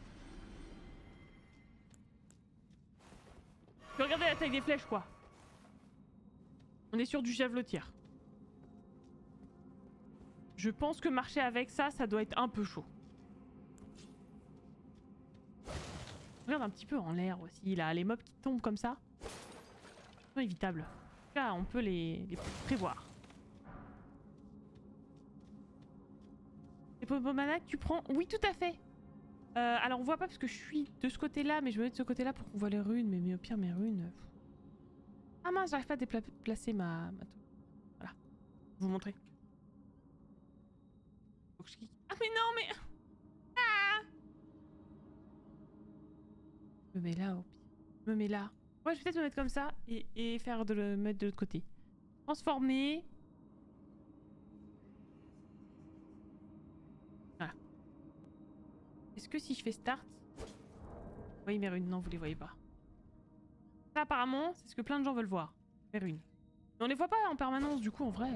Regardez la taille des flèches, quoi. On est sur du javelotier. Je pense que marcher avec ça, ça doit être un peu chaud. Regarde un petit peu en l'air aussi, là, les mobs qui tombent comme ça. C'est évitable. Là, on peut les prévoir. Les Popomana que tu prends? Oui, tout à fait. Alors, on voit pas parce que je suis de ce côté-là, mais je me mets de ce côté-là pour qu'on voit les runes. Mais au pire, mes runes... Ah mince, j'arrive pas à déplacer ma tour. Voilà. Vous montrer. Faut que je clique. Ah mais non, mais... Ah, je me mets là, au pire. Je me mets là. Ouais, je vais peut-être me mettre comme ça et faire de le mettre de l'autre côté. Transformer. Voilà. Est-ce que si je fais start... Vous voyez mes runes? Non, vous les voyez pas. Ça, apparemment, c'est ce que plein de gens veulent voir. Mes runes. Mais on les voit pas en permanence, du coup, en vrai.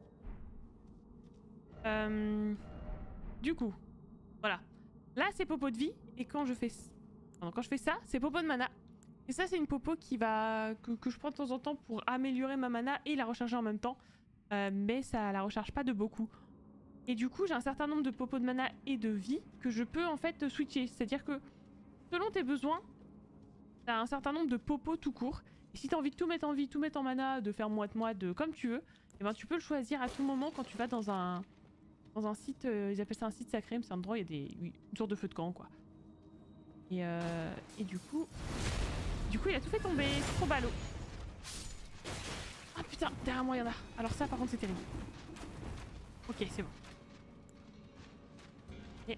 Du coup, voilà. Là, c'est popo de vie. Et quand je fais... Pardon, quand je fais ça, c'est popo de mana. Et ça, c'est une popo qui va... que je prends de temps en temps pour améliorer ma mana et la recharger en même temps. Mais ça la recharge pas de beaucoup. Et du coup, j'ai un certain nombre de popos de mana et de vie que je peux en fait switcher. C'est-à-dire que selon tes besoins, t'as un certain nombre de popos tout court. Et si t'as envie de tout mettre en vie, tout mettre en mana, de faire moite-moite, comme tu veux, et ben tu peux le choisir à tout moment quand tu vas dans un site, ils appellent ça un site sacré, mais c'est un endroit où il y a une sorte de feu de camp, quoi. Et du coup, il a tout fait tomber, c'est trop ballot. Ah putain, derrière moi il y en a. Alors ça par contre c'est terrible. Ok, c'est bon. Et...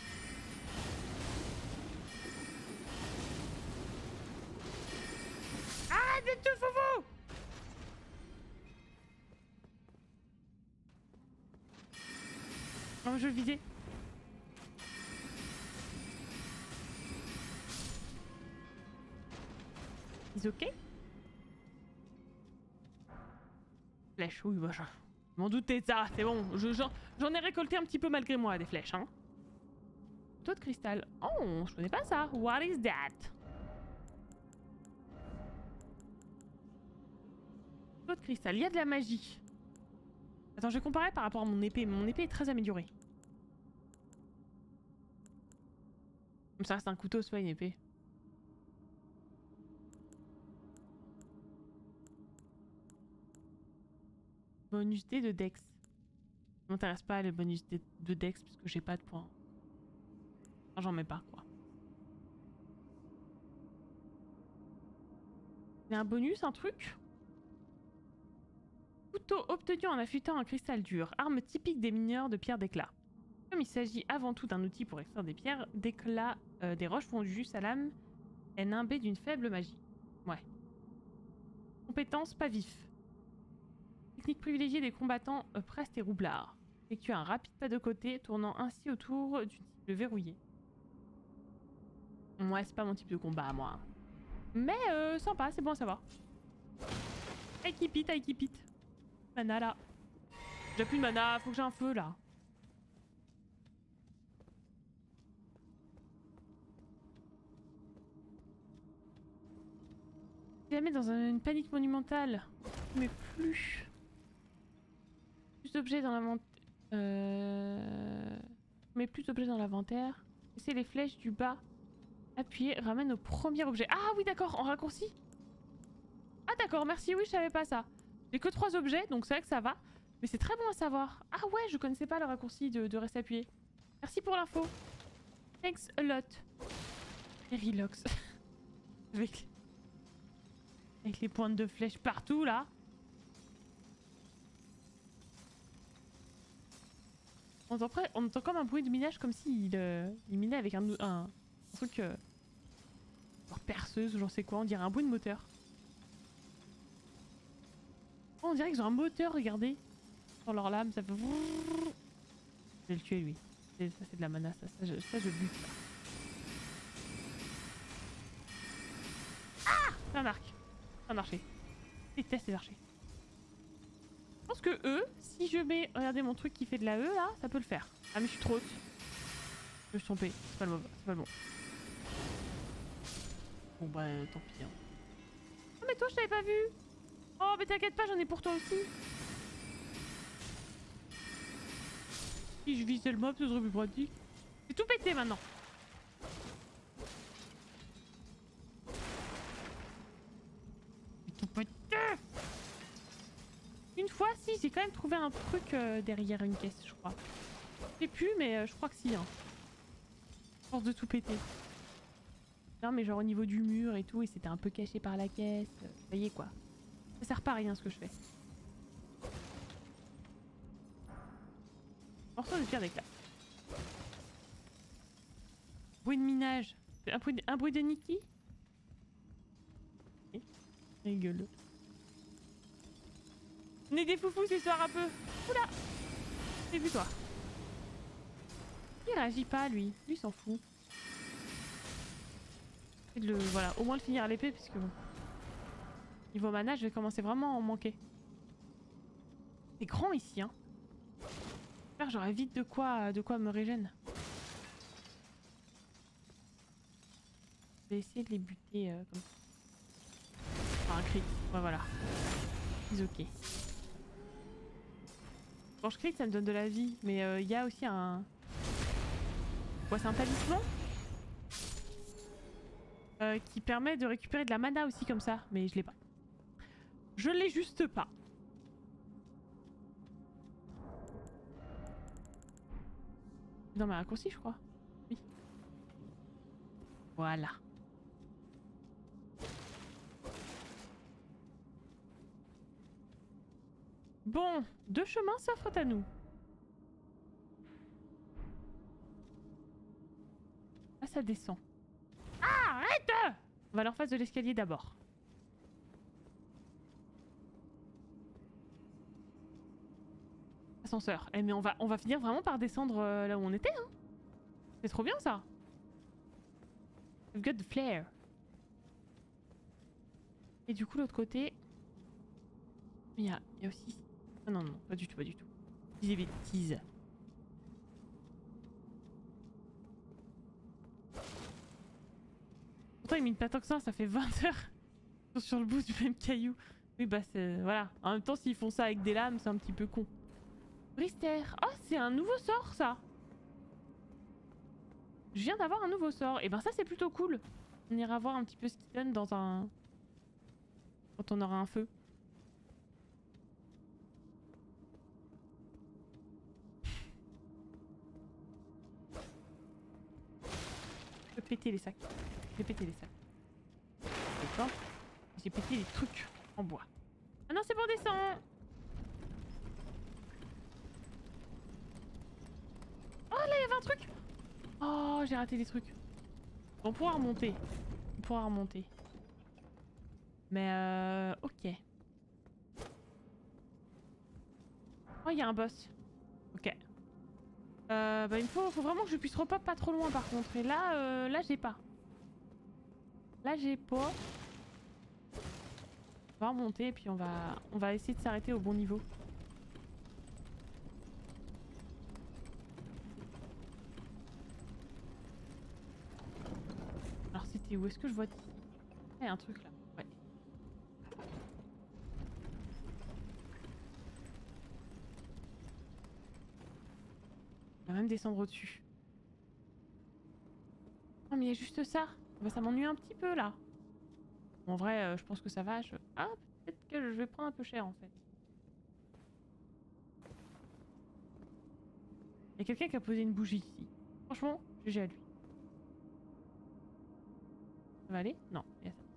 Ah, des deux faux. Non, je vais le viser. Is ok? Flèche, oui, bah je m'en doutais de ça, c'est bon. J'en ai récolté un petit peu malgré moi des flèches, hein. Toi de cristal. Oh, je connais pas ça. What is that? Toi de cristal, il y a de la magie. Attends, je vais comparer par rapport à mon épée. Mon épée est très améliorée. Ça reste un couteau, c'est pas une épée. Bonus D de Dex. Ça m'intéresse pas les bonus D de Dex parce que j'ai pas de points. Enfin, j'en mets pas, quoi. Il y a un bonus, un truc? Couteau obtenu en affûtant un cristal dur. Arme typique des mineurs de pierre d'éclat. Comme il s'agit avant tout d'un outil pour extraire des pierres d'éclat, des roches fondues, sa lame est nimbée d'une faible magie. Ouais. Compétence pas vif. Technique privilégiée des combattants Prest et Roublard. Effectue un rapide pas de côté, tournant ainsi autour d'une cible verrouillée. Ouais, c'est pas mon type de combat, moi. Mais sympa, c'est bon à savoir. I keep it. Mana là. J'ai plus de mana, faut que j'ai un feu là. Si jamais dans une panique monumentale, mais plus d'objets dans l'inventaire. Mais plus d'objets dans l'inventaire. C'est les flèches du bas. Appuyez, ramène au premier objet. Ah oui d'accord, en raccourci. Ah d'accord, merci, oui je savais pas ça. J'ai que 3 objets, donc c'est vrai que ça va. Mais c'est très bon à savoir. Ah ouais, je connaissais pas le raccourci de rester appuyé. Merci pour l'info. Thanks a lot. Relax. avec les pointes de flèches partout là. On entend comme un bruit de minage, comme s'il il minait avec un truc genre perceuse ou j'en sais quoi, on dirait un bruit de moteur. Oh, on dirait qu'ils ont un moteur, regardez. Dans leur lame, ça fait... Je vais le tuer lui. Ça c'est de la mana, ça je bute ça. Ah, c'est un arc. C'est un archer. Je déteste les archers. Je pense que eux, si je mets, regardez mon truc qui fait de la E là, ça peut le faire. Ah mais je suis trop haute. Je me suis trompée, c'est pas le mauvais, c'est pas le bon. Bon bah tant pis hein. Oh mais toi je t'avais pas vu. Oh mais t'inquiète pas, j'en ai pour toi aussi. Si je visais le mob, ce serait plus pratique. J'ai tout pété maintenant. J'ai tout pété. Une fois, si, j'ai quand même trouvé un truc derrière une caisse, je crois. Je sais plus, mais je crois que si. Hein. Force de tout péter. Non, mais genre au niveau du mur et tout, et c'était un peu caché par la caisse. Vous voyez quoi. Ça sert pas à rien ce que je fais. Morceau de pierre d'éclat. Bruit de minage. Un bruit de Nikki. Rigolo. On est des foufous ce soir un peu. Oula. J'ai vu toi. Il réagit pas lui. Lui il s'en fout. Et de le, voilà, au moins le finir à l'épée puisque bon. Niveau mana je vais commencer vraiment à en manquer. C'est grand ici hein. J'espère que j'aurai vite de quoi me régène. Je vais essayer de les buter comme ça. Enfin, un crit. Ouais voilà. Ils ok. Quand je crit ça me donne de la vie. Mais il y a aussi un... Quoi c'est un talisman qui permet de récupérer de la mana aussi comme ça. Mais je l'ai pas. Je l'ai juste pas. Dans ma raccourci je crois. Oui. Voilà. Bon, deux chemins s'offrent à nous. Ah, ça descend. Ah, arrête! On va aller en face de l'escalier d'abord. Ascenseur. Eh mais on va finir vraiment par descendre là où on était, hein. C'est trop bien ça. We've got the flair. Et du coup l'autre côté... Il y a aussi... Ah non, non, pas du tout, pas du tout. Je dis des bêtises. Pourtant il met pas tant que ça fait 20 heures sur le bout du même caillou. Oui bah c'est... Voilà. En même temps s'ils font ça avec des lames c'est un petit peu con. Brister. Oh c'est un nouveau sort ça. Je viens d'avoir un nouveau sort. Et ben ça c'est plutôt cool. On ira voir un petit peu ce qu'il donne dans un... Quand on aura un feu. Je peux péter les sacs. J'ai pété les sacs. D'accord. J'ai pété les trucs en bois. Ah non c'est bon descend. Oh là il y avait un truc. Oh j'ai raté des trucs. On pourra remonter. On pourra remonter. Mais ok. Oh il y a un boss. Ok. Bah il faut vraiment que je puisse repop pas trop loin par contre. Et là, là j'ai pas. Là j'ai pas. On va remonter et puis on va essayer de s'arrêter au bon niveau. Alors c'était où? Est-ce que je vois... Ah, il y a un truc là. Ouais. On va même descendre au-dessus. Non mais il y a juste ça. Bah, ça m'ennuie un petit peu là. En vrai, je pense que ça va. Ah, peut-être que je vais prendre un peu cher en fait. Il y a quelqu'un qui a posé une bougie ici. Franchement, GG à lui. Ça va aller? Non, il y a ça.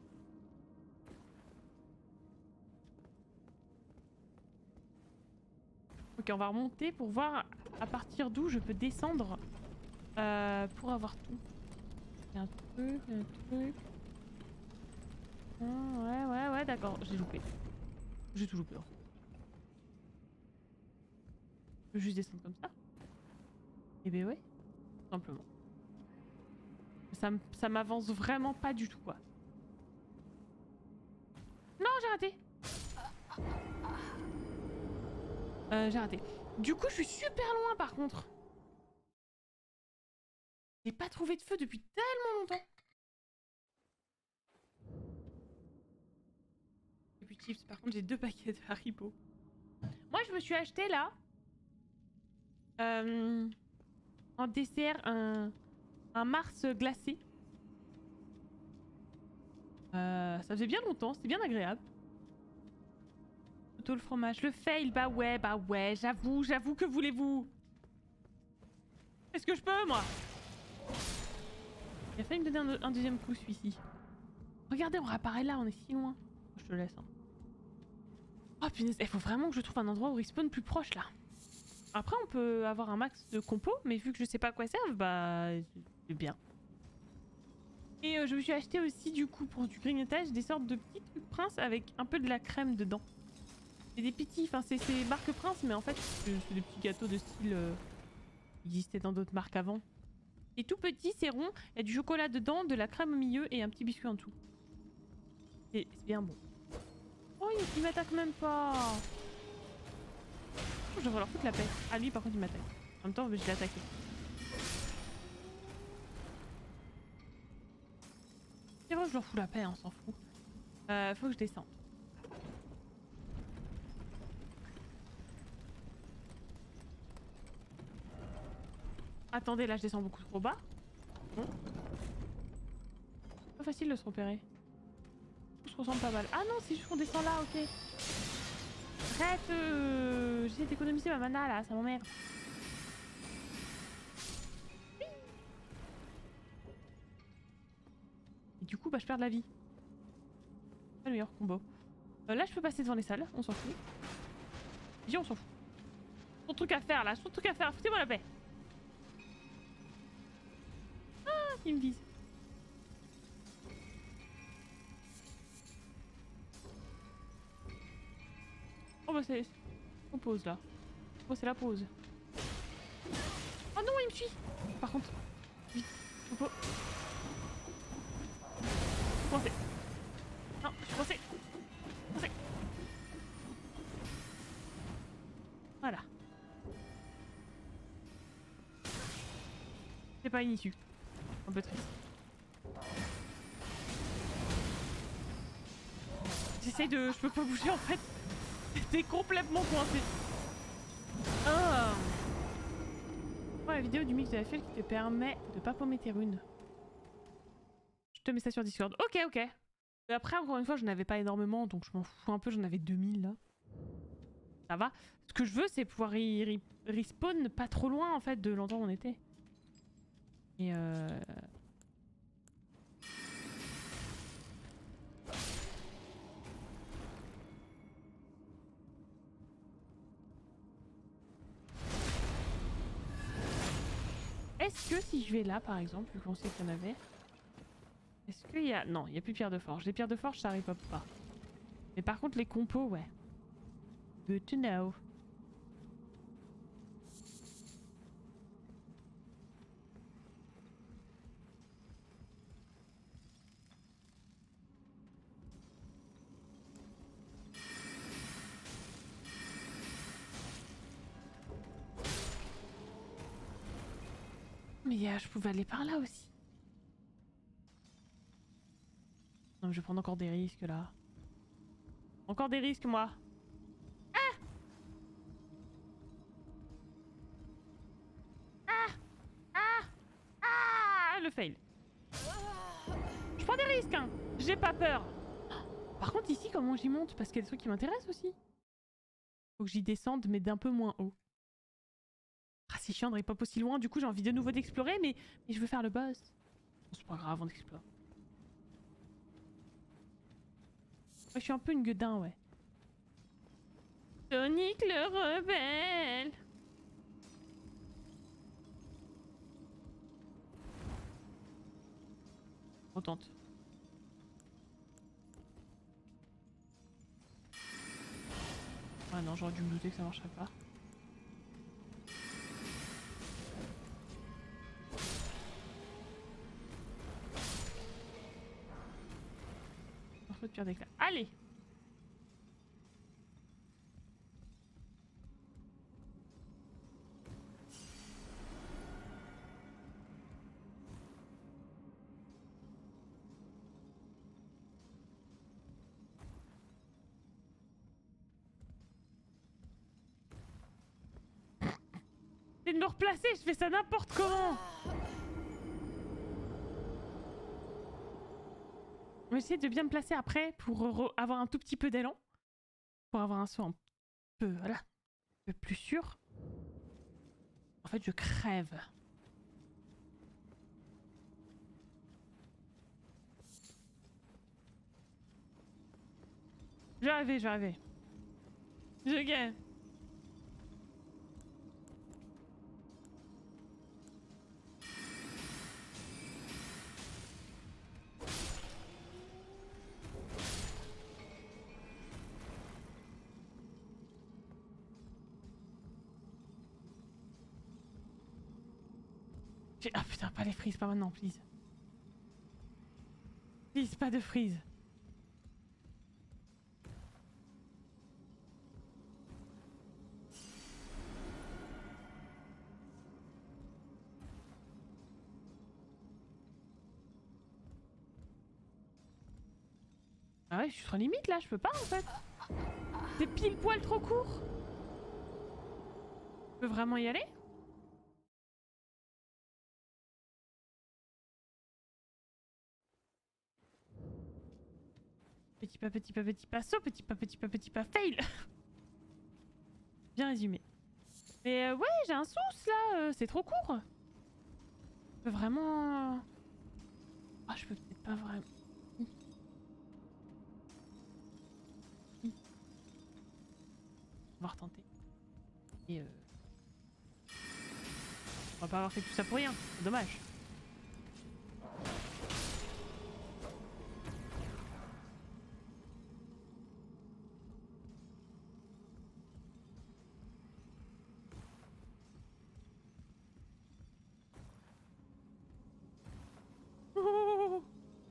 Ok, on va remonter pour voir à partir d'où je peux descendre pour avoir tout. Il y a un truc, il y a un truc. Ah, ouais, d'accord, j'ai loupé. J'ai tout loupé. Je peux juste descendre comme ça. Eh ben ouais. simplement. Ça m'avance vraiment pas du tout, quoi. Non, j'ai raté. J'ai raté. Du coup, je suis super loin, par contre. J'ai pas trouvé de feu depuis tellement longtemps. Et puis chips, par contre, j'ai 2 paquets de Haribo. Moi, je me suis acheté là, en dessert, un Mars glacé. Ça faisait bien longtemps, c'était bien agréable. Plutôt le fromage. Le fail, bah ouais, j'avoue, que voulez-vous? Est-ce que je peux, moi? Il a failli me donner un deuxième coup, celui-ci. Regardez, on réapparaît là, on est si loin. Je te laisse. Hein. Oh punaise, il faut vraiment que je trouve un endroit où respawn plus proche, là. Après, on peut avoir un max de compos, mais vu que je sais pas à quoi servent, bah... c'est bien. Et je me suis acheté aussi, du coup, pour du grignotage, des sortes de petits trucs Prince avec un peu de la crème dedans. C'est des petits, enfin c'est marque Prince, mais en fait, c'est des petits gâteaux de style... qui existaient dans d'autres marques avant. Et tout petit, c'est rond, il y a du chocolat dedans, de la crème au milieu et un petit biscuit en dessous. C'est bien bon. Oh, il m'attaque même pas. Je devrais leur foutre la paix. Ah, lui, par contre, il m'attaque. En même temps, je l'ai attaqué. C'est vrai, je leur fous la paix, on s'en fout. Faut que je descende. Attendez, là, je descends beaucoup trop bas. Bon. Pas facile de se repérer. On se ressemble pas mal. Ah non, c'est juste qu'on descend là, ok. Arrête, j'essaie d'économiser ma mana là, ça m'emmerde. Et du coup, bah je perds de la vie. Pas le meilleur combo. Là, je peux passer devant les salles, on s'en fout. Dis, on s'en fout. Son truc à faire là, son truc à faire, foutez-moi la paix. Ah, il me vise. Oh bah c'est... On pause là. Oh c'est la pause. Oh non il me suit. Par contre... Vite. Je suis coincé. Non, je suis coincé. Coincé. Voilà. C'est pas une issue. Un peu triste. J'essaye de... Je peux pas bouger en fait. T'es complètement coincé. Ah. Oh, la vidéo du mix de la FL qui te permet de pas paumer tes runes. Je te mets ça sur Discord. Ok, ok. Après, encore une fois, je n'avais pas énormément, donc je m'en fous un peu. J'en avais 2000 là. Ça va. Ce que je veux, c'est pouvoir respawn pas trop loin en fait de l'endroit où on était. Et est-ce que si je vais là par exemple, vu qu'on sait qu'il y en avait, est-ce qu'il y a... Non, il n'y a plus de pierre de forge. Les pierres de forge ça arrive pas. Mais par contre les compos, ouais. Good to know. Mais je pouvais aller par là aussi. Non, je vais prendre encore des risques là. Encore des risques moi. Ah ah ah ah, le fail. Je prends des risques hein. J'ai pas peur. Par contre ici comment j'y monte? Parce qu'il y a des trucs qui m'intéressent aussi. Faut que j'y descende mais d'un peu moins haut. Ah c'est chiant d'arriver pas aussi loin, du coup j'ai envie de nouveau d'explorer mais je veux faire le boss. Bon, c'est pas grave, on explore. Ouais, je suis un peu une gueudin, ouais. Sonic le rebelle. On tente. Ouais non, j'aurais dû me douter que ça marcherait pas. feu de pierre d'éclat. Allez! C'est de me replacer, je fais ça n'importe comment! On va essayer de bien me placer après pour avoir un tout petit peu d'élan. Pour avoir un saut un peu, voilà, un peu plus sûr. En fait, je crève. Je vais arriver, je vais arriver. Je gagne. Ah putain, pas les frises, pas maintenant, please. Please, pas de freeze. Ah ouais, je suis sur limite là, je peux pas en fait. C'est pile poil trop court. Je peux vraiment y aller? Petit pas, petit pas, petit pas, saut, petit pas, petit pas, petit pas, fail. Bien résumé. Mais ouais, j'ai un souce là, c'est trop court. Je peux vraiment... Ah, je peux peut-être pas vraiment... On va retenter. Et on va pas avoir fait tout ça pour rien, c'est dommage. Oh,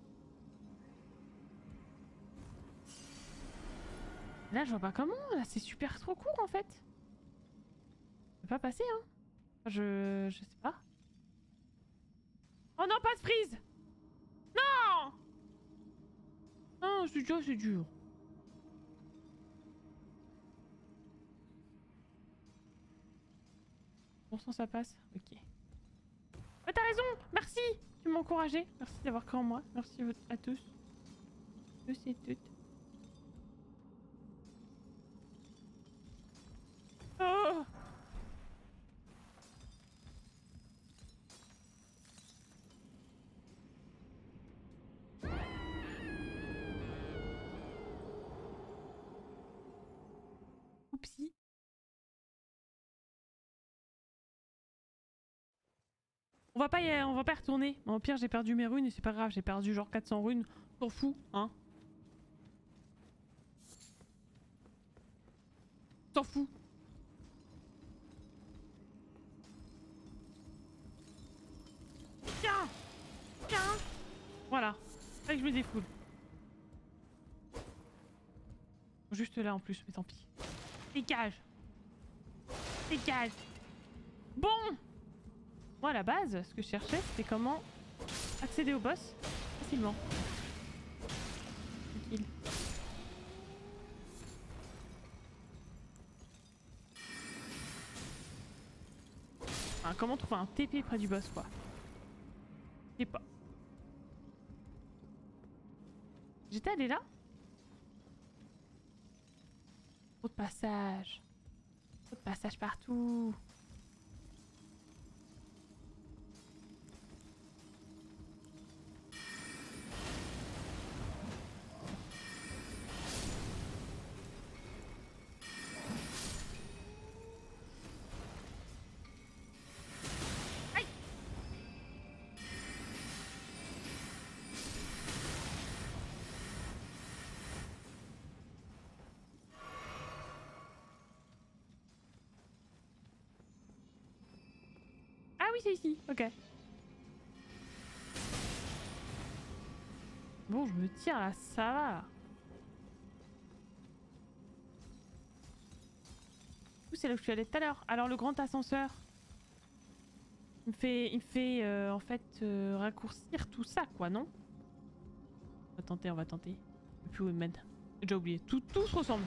là, je vois pas comment, là, c'est super trop court en fait. Je peux pas passer, hein. Je sais pas. Oh non, pas de freeze! Non! Non, c'est dur, c'est dur. Bon sang, ça passe. Ok. Oh, t'as raison! Merci! Tu m'as encouragé. Merci d'avoir cru en moi. Merci à tous. Tous et toutes. Oh! Oupsie. On va pas y retourner. Au pire, j'ai perdu mes runes et c'est pas grave, j'ai perdu genre 400 runes. T'en fous, hein? T'en fous. Tiens! Tiens! Voilà. Fallait que je me défoule. Juste là en plus, mais tant pis. Dégage! Dégage! Bon! Moi, à la base, ce que je cherchais, c'était comment accéder au boss facilement. Tranquille. Enfin, comment trouver un TP près du boss, quoi. Je sais pas. J'étais allé là? Trop de passage. Trop de passage partout. Ah oui, c'est ici. Ok. Bon, je me tire là, ça va. c'est là où je suis allée tout à l'heure. Alors le grand ascenseur, il me fait en fait raccourcir tout ça quoi, non? On va tenter, on va tenter. Je sais plus où il mène. J'ai déjà oublié. Tout se ressemble.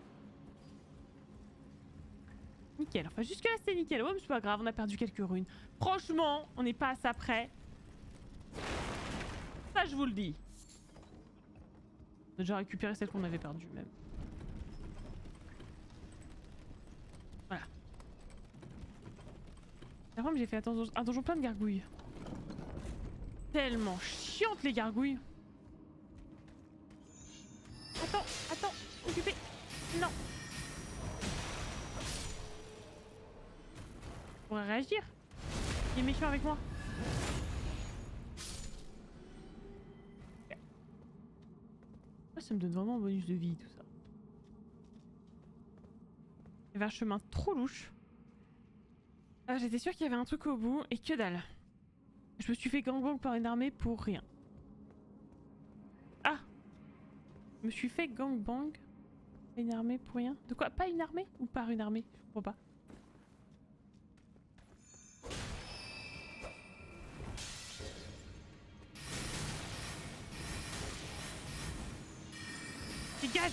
Nickel. Enfin jusque là c'était nickel. Ouais mais c'est pas grave, on a perdu quelques runes. Franchement, on n'est pas à ça près. Ça je vous le dis. On a déjà récupéré celle qu'on avait perdue même. Voilà. La fois j'ai fait un donjon plein de gargouilles. Tellement chiante les gargouilles. Attends, occupé. Non. On va réagir. Il est méchant avec moi. Ça me donne vraiment un bonus de vie tout ça. Il y avait un chemin trop louche. Ah, j'étais sûre qu'il y avait un truc au bout et que dalle. Je me suis fait gangbang par une armée pour rien. Ah! Je me suis fait gangbang par une armée pour rien. De quoi? Pas une armée? Ou par une armée? Je comprends pas. Dégage!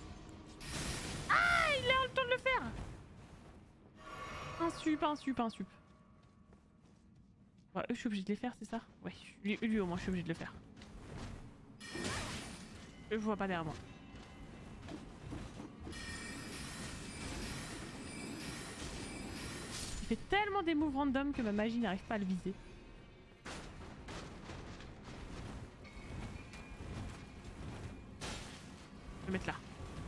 Ah! Il a le temps de le faire! Un sup. Ouais, eux, je suis obligée de les faire, c'est ça? Ouais, lui au moins, je suis obligée de le faire. Je vois pas derrière moi. Il fait tellement des moves random que ma magie n'arrive pas à le viser. Je vais le mettre là.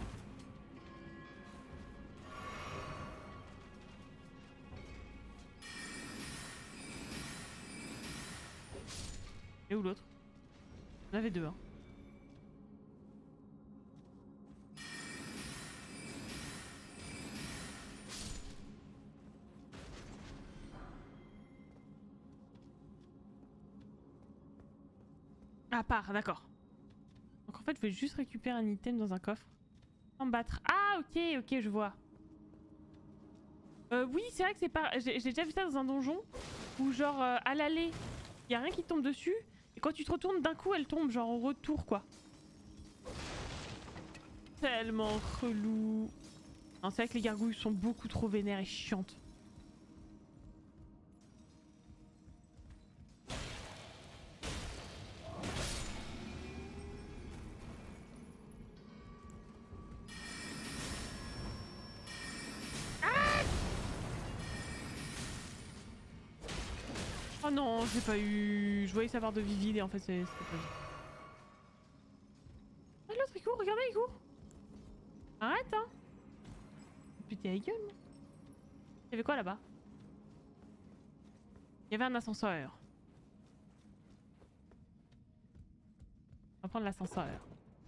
Et où l'autre? On avait deux, hein. À part, d'accord. Donc en fait, je vais juste récupérer un item dans un coffre. Sans me battre. Ah, ok, je vois. Oui, c'est vrai que c'est pas... J'ai déjà vu ça dans un donjon. Où genre, à l'aller, y a rien qui tombe dessus. Et quand tu te retournes, d'un coup, elle tombe, genre au retour, quoi. Tellement relou. Non, c'est vrai que les gargouilles sont beaucoup trop vénères et chiantes. Oh non, j'ai pas eu... Je voyais sa barre de vie vide et en fait c'était pas vide. Ah l'autre il court, regardez il court. Arrête hein. Putain la gueule. Il y avait quoi là-bas? Il y avait un ascenseur. On va prendre l'ascenseur.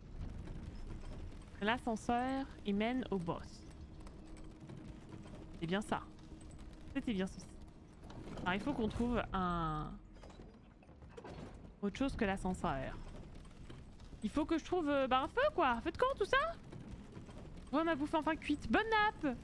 L'ascenseur il mène au boss. C'est bien ça. C'était bien ceci. Alors il faut qu'on trouve un... autre chose que l'ascenseur. Il faut que je trouve un feu quoi. Un feu de camp tout ça. Ouais ma bouffe enfin cuite. Bonne nappe.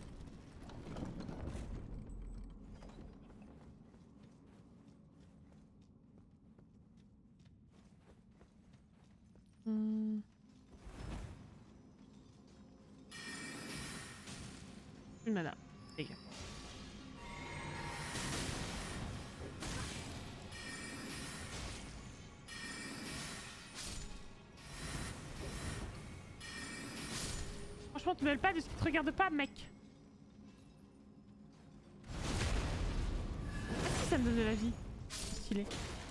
Une madame. Dégage. Franchement, tu mêles pas de ce qui te regarde pas, mec. Ah si, ça me donne de la vie. Stylé.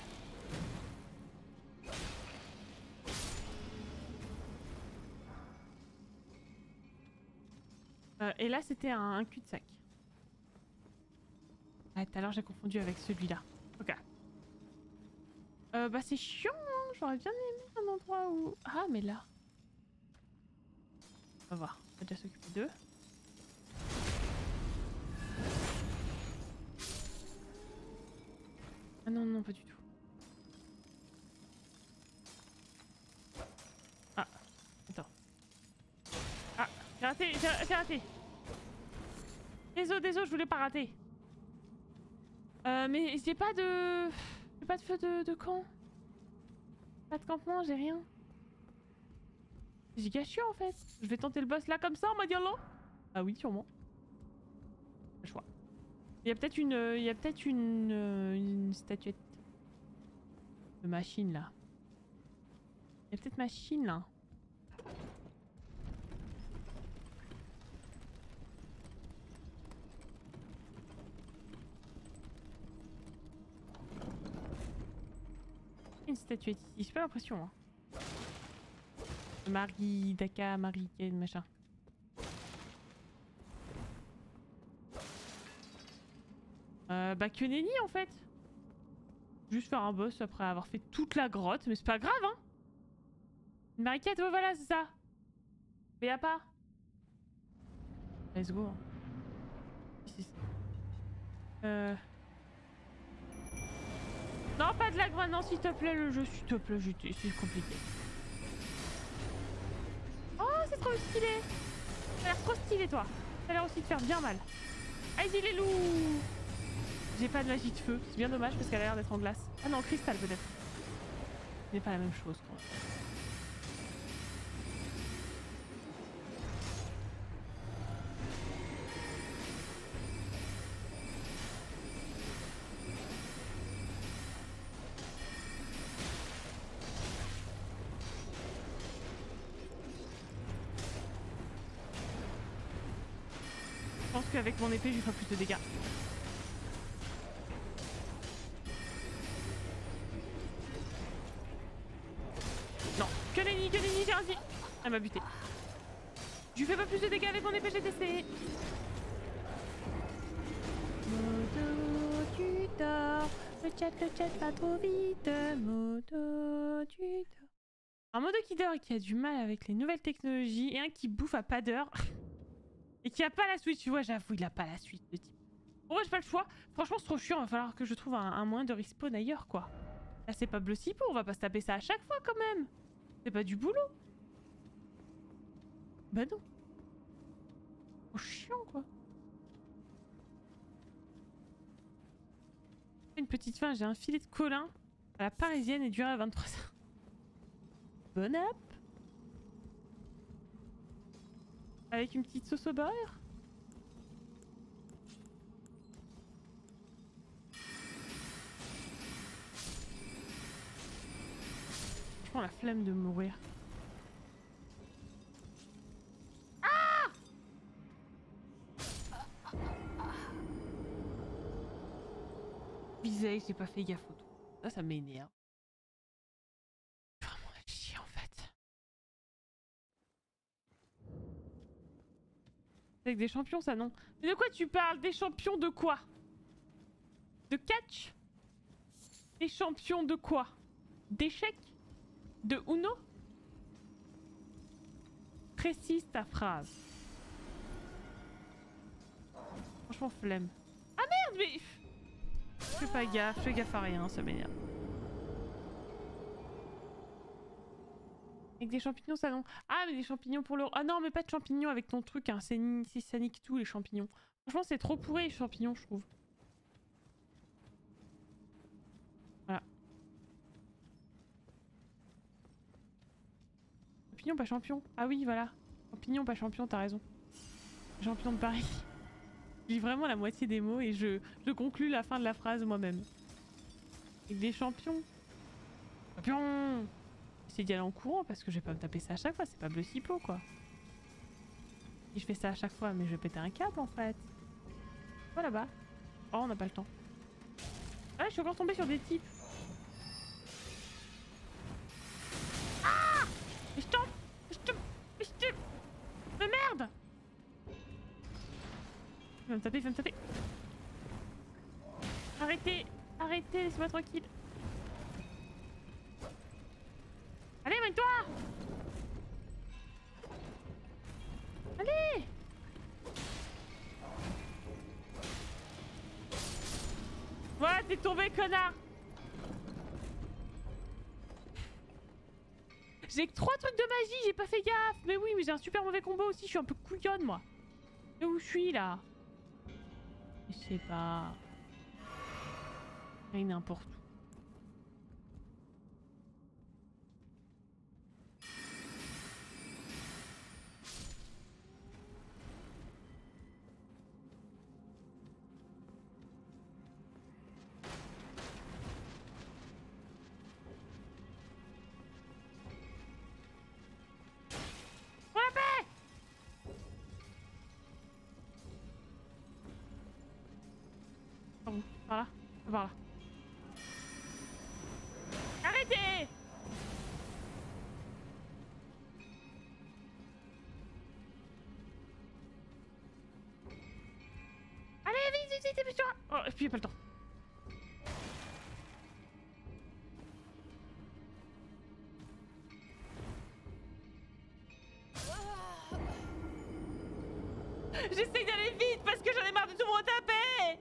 Et là, c'était un cul-de-sac. Ah, tout à l'heure, j'ai confondu avec celui-là. Ok. Bah, c'est chiant, hein. J'aurais bien aimé un endroit où... Ah, mais là... On va voir. On va déjà s'occuper d'eux. Ah non, non, pas du tout. Ah, attends. Ah, j'ai raté, j'ai raté. Désolé, je voulais pas rater. Mais j'ai pas de... J'ai pas de feu de camp. Pas de campement, j'ai rien. C'est giga chiant en fait. Je vais tenter le boss là comme ça en mode YOLO. Ah oui, sûrement. Pas le choix. Il y a peut-être une statuette de machine là. Il y a peut-être machine là. Une statuette ici, j'ai pas l'impression. Hein. Marie, Daka, Marie, machin. Bah que nenni en fait. Juste faire un boss après avoir fait toute la grotte, mais c'est pas grave hein. Une mariquette, ouais, voilà c'est ça. Mais y'a pas. Let's go. Non pas de lag maintenant s'il te plaît le jeu, s'il te plaît, c'est compliqué. Oh c'est trop stylé. T'as l'air trop stylé toi. T'as l'air aussi de faire bien mal. Allez-y les loups. J'ai pas de magie de feu, c'est bien dommage parce qu'elle a l'air d'être en glace. Ah non, cristal peut-être. Ce n'est pas la même chose quand même. Je pense qu'avec mon épée, je lui ferai plus de dégâts. Non, que nenni, j'ai un zi. Elle m'a buté. Je lui fais pas plus de dégâts avec mon épée, j'ai testé. Moto, tu dors. Le chat pas trop vite. Moto, tu dors. Un modo qui dort et qui a du mal avec les nouvelles technologies et un qui bouffe à pas d'heure. Et qui a pas la suite, tu vois, j'avoue, il a pas la suite, le type. Bon, ouais, j'ai pas le choix. Franchement, c'est trop chiant, il va falloir que je trouve un moyen de respawn ailleurs, quoi. Là, c'est pas bleu cipo, on va pas se taper ça à chaque fois, quand même. C'est pas du boulot. Bah non. Oh, chiant, quoi. Une petite fin, j'ai un filet de colin à la parisienne et duré à 23h. Bon app. Avec une petite sauce au beurre. Je prends la flemme de mourir. Ah! Visage, j'ai pas fait gaffe au tout. Ça m'énerve. Vraiment à chier en fait. C'est avec des champions ça non? Mais de quoi tu parles? Des champions de quoi? De catch? Des champions de quoi? D'échecs? De Uno? Précise ta phrase. Franchement flemme. Ah merde mais... Je fais gaffe à rien, ça m'énerve. Avec des champignons ça non? Ah mais des champignons pour le... Ah non mais pas de champignons avec ton truc, hein. Ça nique tout les champignons. Franchement c'est trop pourri les champignons je trouve. Voilà. Champignon pas champion. Ah oui voilà. Champignon pas champion, t'as raison. Champion de Paris. Je lis vraiment la moitié des mots et je conclus la fin de la phrase moi-même. Avec des champions. Champion! J'essaie d'y aller en courant parce que je vais pas me taper ça à chaque fois, c'est pas bleu cipo quoi. Si je fais ça à chaque fois, mais je vais péter un câble en fait. Voilà là-bas. Oh, on n'a pas le temps. Ah, je suis encore tombée sur des types. Ah! Mais je tombe! Mais merde! Il va me taper, il va me taper. Arrêtez! Arrêtez, laissez-moi tranquille. Allez, mène-toi! Allez! Voilà, t'es tombé, connard! J'ai que 3 trucs de magie, j'ai pas fait gaffe! Mais oui, mais j'ai un super mauvais combo aussi, je suis un peu couillonne, moi. Et où je suis, là? Je sais pas. Et n'importe où. Pour la paix! Par où? Par là? Par là. Arrêtez! Allez, vite, vite, vite, vite! Oh, et puis y a pas le temps. J'essaie d'aller vite parce que j'en ai marre de tout me retaper!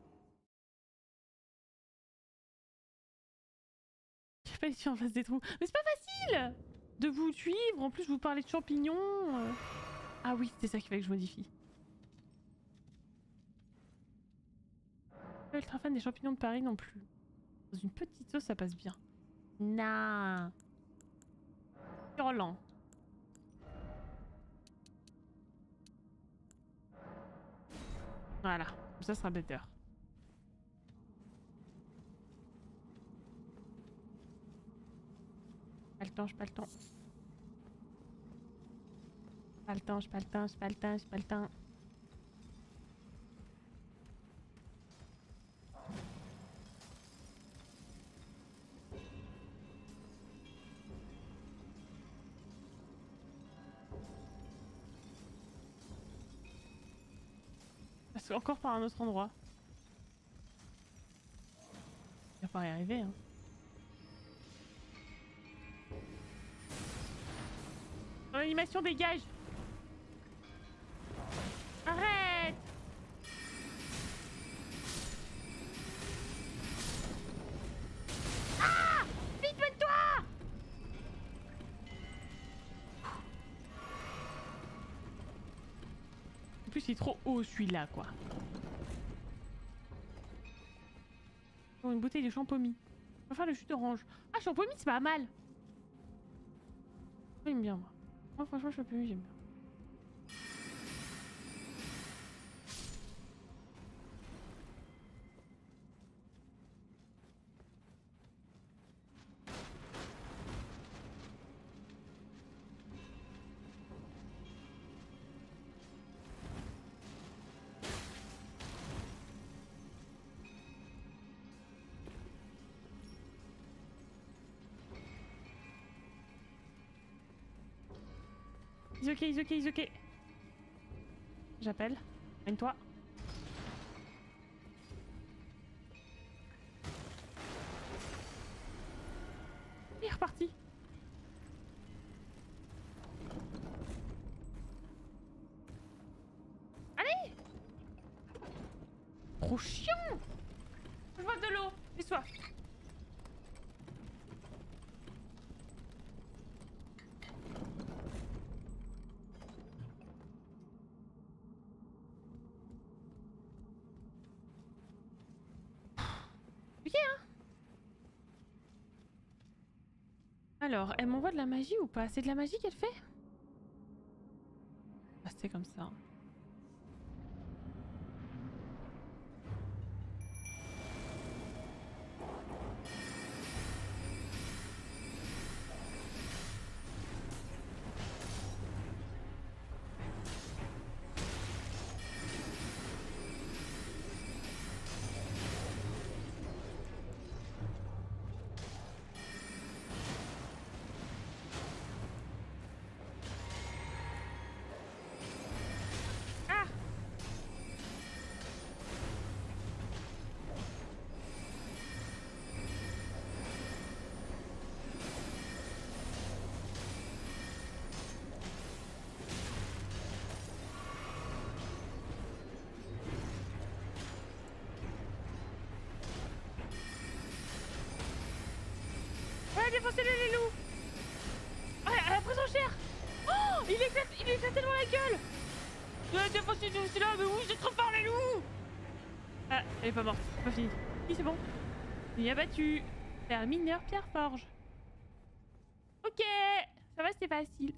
J'ai pas ici en face des trous. Mais c'est pas facile de vous suivre. En plus, vous parlez de champignons. Ah oui, c'est ça qu'il fallait que je modifie. Pas ultra fan des champignons de Paris non plus. Dans une petite sauce, ça passe bien. Nah. Hurlant. Voilà, comme ça sera better. Pas le temps, j'ai pas le temps. Pas le temps, j'ai pas le temps, j'ai pas le temps, j'ai pas le temps. Parce qu'encore par un autre endroit. Il va pas y arriver, hein. Dans l'animation, dégage! Arrête! Ah! Vite, mène-toi! En plus, il est trop haut celui-là, quoi. Oh, une bouteille de champomis. On va faire le jus d'orange. Ah, champomis, c'est pas mal! J'aime bien, moi. Moi, franchement, champomis, j'aime bien. He's ok, he's ok, he's ok. J'appelle. Mène-toi. Il est reparti. Allez! Trop chiant! Je vois de l'eau. J'ai soif. Ok, hein? Alors, elle m'envoie de la magie ou pas? C'est de la magie qu'elle fait? Ah, c'est comme ça. Ah! Ouais, défoncez-le les loups! Ah, elle a pris son cher! Oh! Il éclate tellement la gueule! Ouais, défoncez-le celui-là, mais oui, c'est trop fort les loups! Ah, elle est pas morte, c'est pas fini. Oui, c'est bon. Il a battu. C'est un mineur Pierre Forge. Ok, ça va, c'était facile.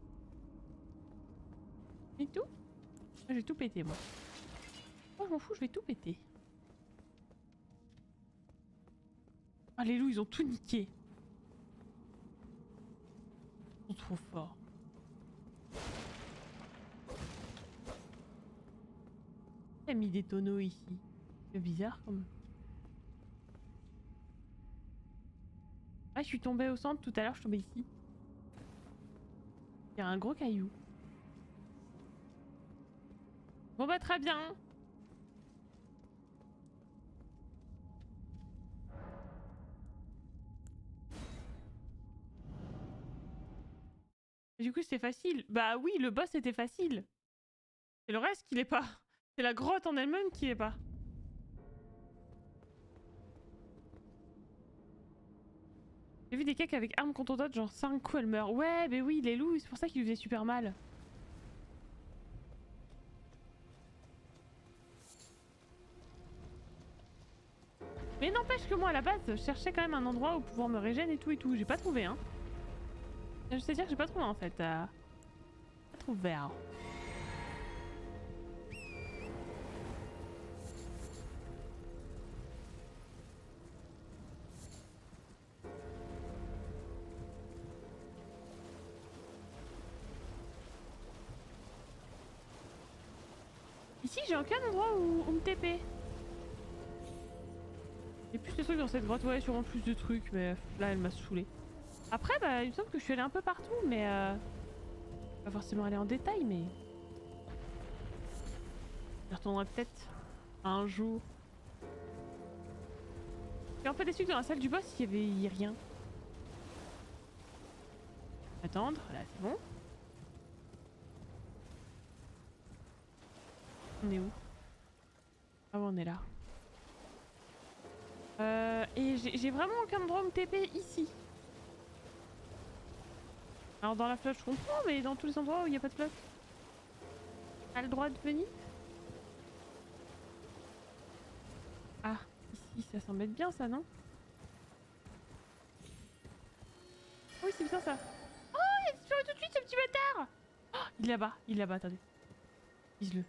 Et tout? Je vais tout péter, moi. Moi, je m'en fous, je vais tout péter. Ah, les loups, ils ont tout niqué. Ils sont trop forts. Il a mis des tonneaux ici. C'est bizarre, quand même. Ah, je suis tombée au centre tout à l'heure, je suis tombée ici. Il y a un gros caillou. Bon bah très bien. Du coup c'était facile. Bah oui, le boss était facile. C'est le reste qui l'est pas. C'est la grotte en elle-même qui l'est pas. J'ai vu des cakes avec armes contontantes, genre 5 coups elle meurt. Ouais, mais oui, les loups, c'est pour ça qu'ils lui faisaient super mal. Mais n'empêche que moi à la base, je cherchais quand même un endroit où pouvoir me régénérer et tout et tout. J'ai pas trouvé, hein. Je sais dire que j'ai pas trouvé en fait. Pas trouvé. Hein. Ici, j'ai aucun endroit où me TP. Il y a plus de trucs dans cette grotte, ouais, sûrement plus de trucs, mais là elle m'a saoulé. Après, bah, il me semble que je suis allée un peu partout, mais pas forcément aller en détail, mais je retournerai peut-être un jour. Je suis un peu déçue que dans la salle du boss, il y a rien. Attendre, là c'est bon. On est où? Ah ouais, on est là. Et j'ai vraiment aucun endroit où me TP ici. Alors dans la flotte je comprends, mais dans tous les endroits où il n'y a pas de flotte, t'as le droit de venir? Ah, ici ça semble être bien ça, non? Oui c'est bien ça. Oh, il a disparu tout de suite ce petit bâtard. Oh, il est là-bas, attendez. Vise-le.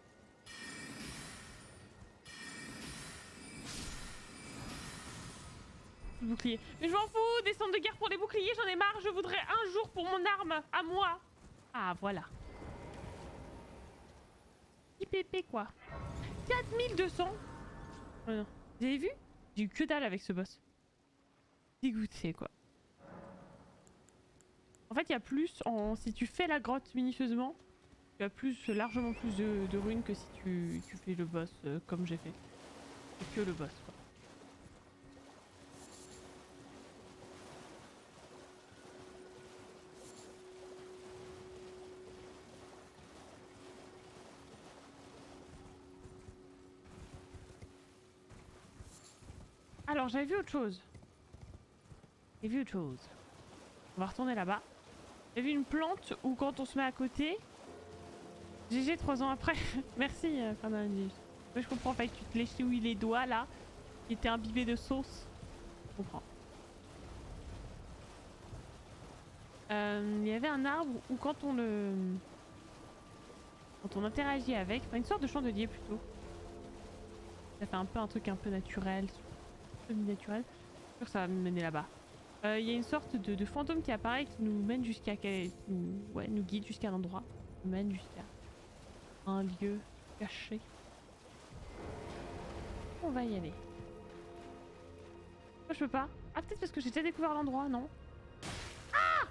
Bouclier. Mais je m'en fous, des centres de guerre pour les boucliers, j'en ai marre, je voudrais un jour pour mon arme, à moi. Ah voilà. IPP quoi. 4200. Oh non. Vous avez vu? J'ai eu que dalle avec ce boss. Dégoûté quoi. En fait il y a plus, si tu fais la grotte minutieusement, tu as plus, largement plus de ruines que si tu fais le boss comme j'ai fait. C'est que le boss quoi. Alors j'avais vu autre chose. J'ai vu autre chose. On va retourner là-bas. J'ai vu une plante où quand on se met à côté... GG 3 ans après. Merci Fernandez. Je comprends, fait que tu te léchais les doigts là. Qui étaient imbibés de sauce. Je comprends. Il y avait un arbre où quand on le... Quand on interagit avec... Enfin une sorte de chandelier plutôt. Ça fait un peu un truc un peu naturel. Semi-naturel. Je suis sûr que ça va me mener là-bas. Il y a une sorte de fantôme qui apparaît qui nous mène jusqu'à... nous guide jusqu'à un endroit. Nous mène jusqu'à un lieu caché. On va y aller. Pourquoi je peux pas? Ah peut-être parce que j'ai déjà découvert l'endroit, non? Ah!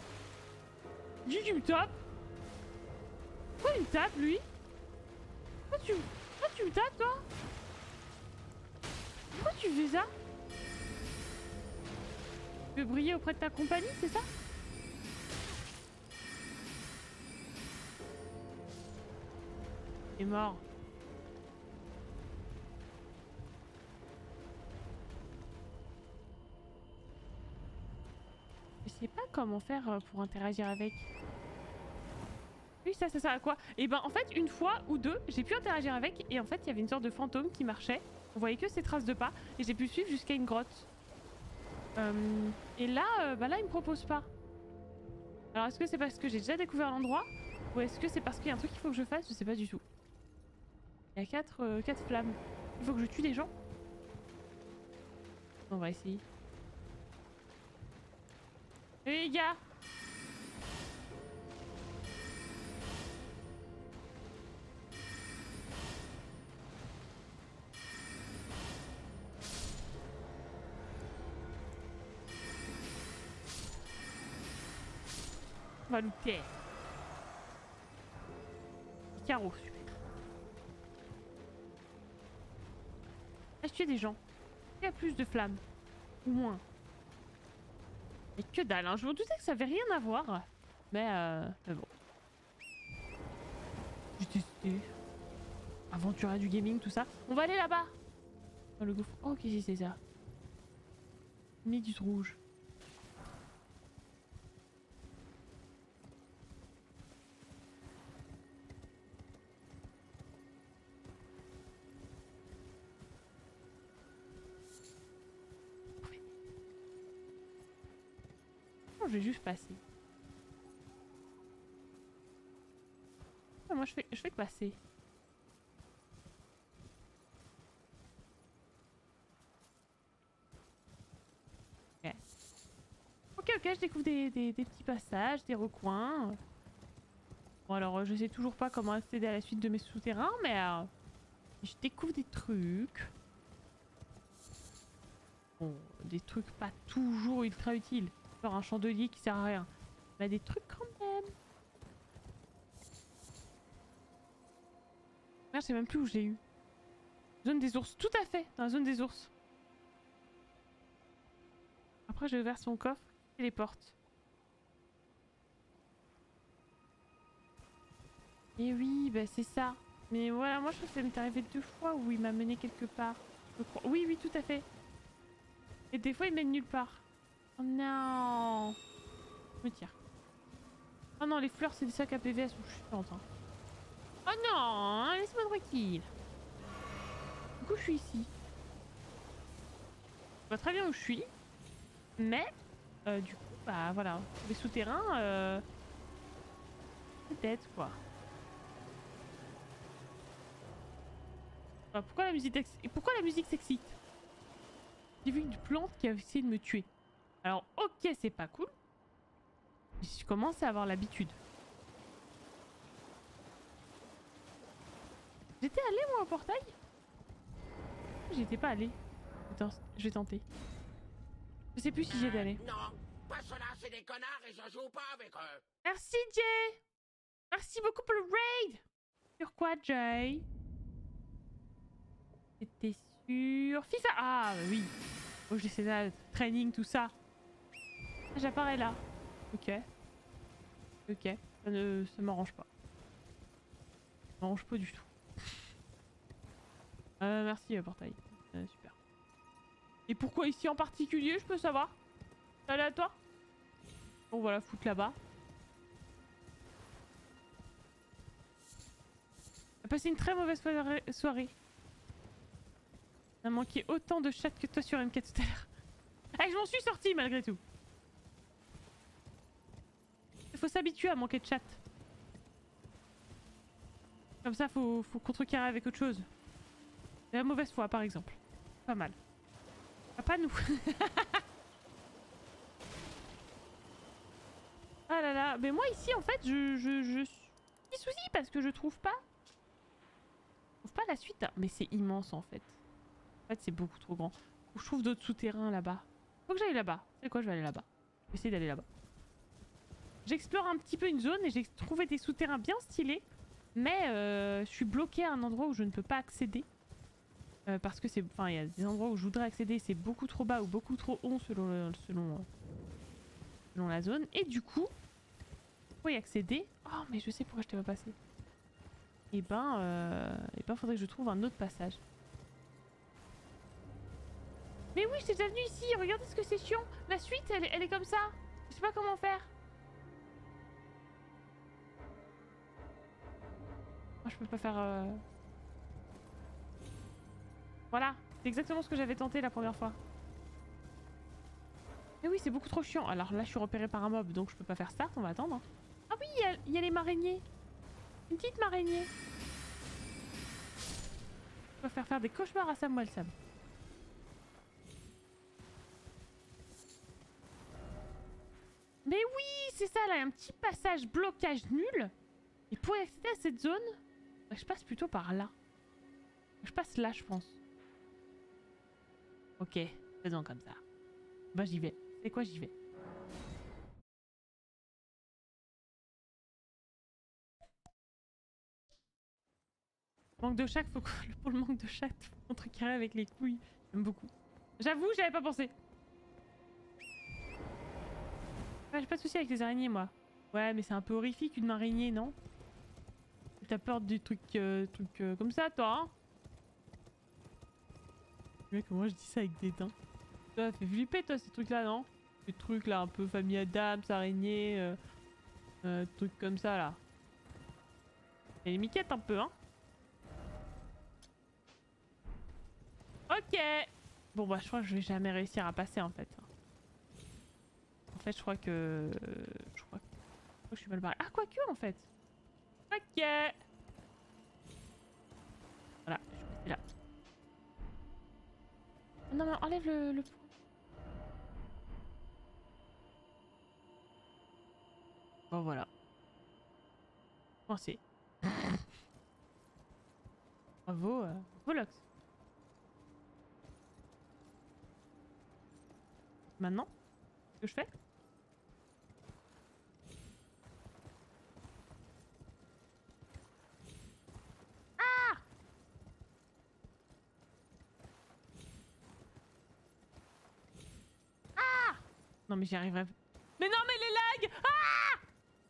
Tu me tapes? Pourquoi il me tape lui? Pourquoi tu me tapes toi? Pourquoi tu fais ça? Tu veux briller auprès de ta compagnie, c'est ça? Il est mort. Je sais pas comment faire pour interagir avec. Oui, ça sert à quoi? Et ben en fait, une fois ou deux, j'ai pu interagir avec et en fait, il y avait une sorte de fantôme qui marchait. On voyait que ses traces de pas et j'ai pu suivre jusqu'à une grotte. Et là, bah là, il me propose pas. Alors est-ce que c'est parce que j'ai déjà découvert l'endroit ou est-ce que c'est parce qu'il y a un truc qu'il faut que je fasse? Je sais pas du tout. Il y a 4 flammes. Il faut que je tue des gens? On va essayer. Hey les gars! On va looter. Carreau, super. Ah, je tue des gens. Il y a plus de flammes. Ou moins. Mais que dalle, hein. Je me doutais que ça avait rien à voir. Mais bon. J'ai testé. Aventurier du gaming, tout ça. On va aller là-bas. Oh, le gouffre. Oh, qu'est-ce que c'est ça? Méduse rouge. Non, je vais juste passer. Ah, moi, je fais que passer. Ok. Ok, je découvre des petits passages, des recoins. Bon, alors, je sais toujours pas comment accéder à la suite de mes souterrains, mais je découvre des trucs. Bon, des trucs pas toujours ultra utiles. Genre un chandelier qui sert à rien. Mais des trucs quand même. Merde, je sais même plus où je l'ai eu. Zone des ours, tout à fait, dans la zone des ours. Après, j'ai ouvert son coffre et les portes. Et oui, bah c'est ça. Mais voilà, moi je crois que ça m'est arrivé 2 fois où il m'a mené quelque part. Je crois. Oui, oui, tout à fait. Et des fois, il mène nulle part. Oh non. Je me tire. Oh non, les fleurs, c'est des sacs à PV, elles sont chutantes. Hein. Oh non, laisse-moi tranquille. Du coup, je suis ici. Je vois très bien où je suis. Mais, du coup, bah voilà. Les souterrains, peut-être quoi. Enfin, pourquoi la musique s'excite? J'ai vu une plante qui a essayé de me tuer. Alors, ok, c'est pas cool. Je commence à avoir l'habitude. J'étais allée moi au portail? J'y étais pas allée. Attends, je vais tenter. Je sais plus si j'y étais allée. Non, pas cela, c'est des connards et je joue pas avec eux. Merci Jay! Merci beaucoup pour le raid! Sur quoi Jay? C'était sur FIFA. Ah bah oui. Oh j'essaie là, training, tout ça. Ah, j'apparais là. Ok. Ok. Ça m'arrange pas. Ça m'arrange pas du tout. Merci portail. Super. Et pourquoi ici en particulier, je peux savoir? C'est aléatoire? Bon voilà, foutre là-bas. On a passé une très mauvaise soirée. On a manqué autant de chat que toi sur MK tout à l'heure. Ah, je m'en suis sortie malgré tout. Il faut s'habituer à manquer de chat. Comme ça, faut contrecarrer avec autre chose. La mauvaise foi, par exemple. Pas mal. Ah, pas nous. Ah là là. Mais moi, ici, en fait, je suis petit souci parce que je trouve pas la suite. Mais c'est immense, en fait. En fait, c'est beaucoup trop grand. Faut que je trouve d'autres souterrains là-bas. Faut que j'aille là-bas. C'est quoi, je vais aller là-bas. Je vais essayer d'aller là-bas. J'explore un petit peu une zone et j'ai trouvé des souterrains bien stylés. Mais je suis bloquée à un endroit où je ne peux pas accéder. Parce que c'est... Enfin, il y a des endroits où je voudrais accéder, c'est beaucoup trop bas ou beaucoup trop haut selon la zone. Et du coup, pour y accéder... Oh, mais je sais pourquoi je t'ai pas passé. Et ben, faudrait que je trouve un autre passage. Mais oui, j'étais déjà venue ici, regardez ce que c'est chiant. La suite, elle est comme ça. Je sais pas comment faire. je peux pas faire... Voilà, c'est exactement ce que j'avais tenté la première fois. Mais oui, c'est beaucoup trop chiant. Alors là, je suis repérée par un mob, donc je peux pas faire start, on va attendre. Hein. Ah oui, il y a les maraignées. Une petite maraignée. Je vais faire des cauchemars à Samuel Sam. Mais oui, c'est ça, là, un petit passage blocage nul. Et pour y accéder à cette zone, je passe plutôt par là. Je passe là, je pense. Ok, faisons comme ça. Bah j'y vais. C'est quoi, j'y vais. Manque de chat, faut que... pour le manque de chat, contrecarrer avec les couilles. J'aime beaucoup. J'avoue, j'avais pas pensé. Ouais, j'ai pas de soucis avec les araignées, moi. Ouais, mais c'est un peu horrifique une araignée, non? T'as peur du truc, comme ça, toi, hein? Ouais, comment je dis ça avec des dents? Toi, fait flipper, toi, ces trucs-là, non? Ces trucs-là, un peu famille Adams, araignées, trucs comme ça, là. Et les miquettes, un peu, hein? Ok! Bon, bah, je crois que je vais jamais réussir à passer, en fait. En fait, je crois que je suis mal barrée. Ah, quoique, en fait. Ok! Voilà, je suis passée là. Non, mais enlève le... Bon, voilà. Pensez. Bravo, Volox. Maintenant, ce que je fais? Ah! Ah! Non, mais j'y arriverai. Mais non, mais les lags! Ah!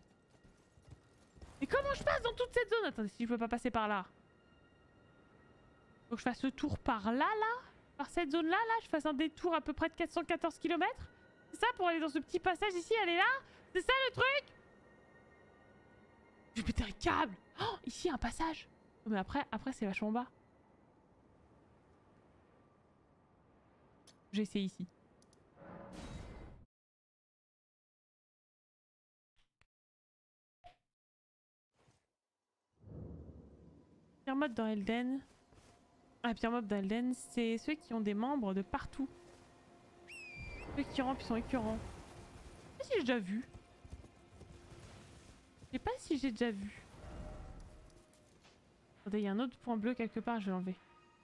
Mais comment je passe dans toute cette zone? Attendez, si je peux pas passer par là. Faut que je fasse le tour par là, là? Par cette zone-là, là? Je fasse un détour à peu près de 414 km? C'est ça pour aller dans ce petit passage ici, aller là? C'est ça le truc? Je vais péter un câble! Oh, ici, un passage! Oh, mais après c'est vachement bas. J'essaie ici. Pire mode dans Elden. Ah, pire mob dans Elden, c'est ceux qui ont des membres de partout. Ceux qui rampent, ils sont écœurants. Je sais pas si j'ai déjà vu. Je sais pas si j'ai déjà vu. Attendez, il y a un autre point bleu quelque part, je vais l'enlever.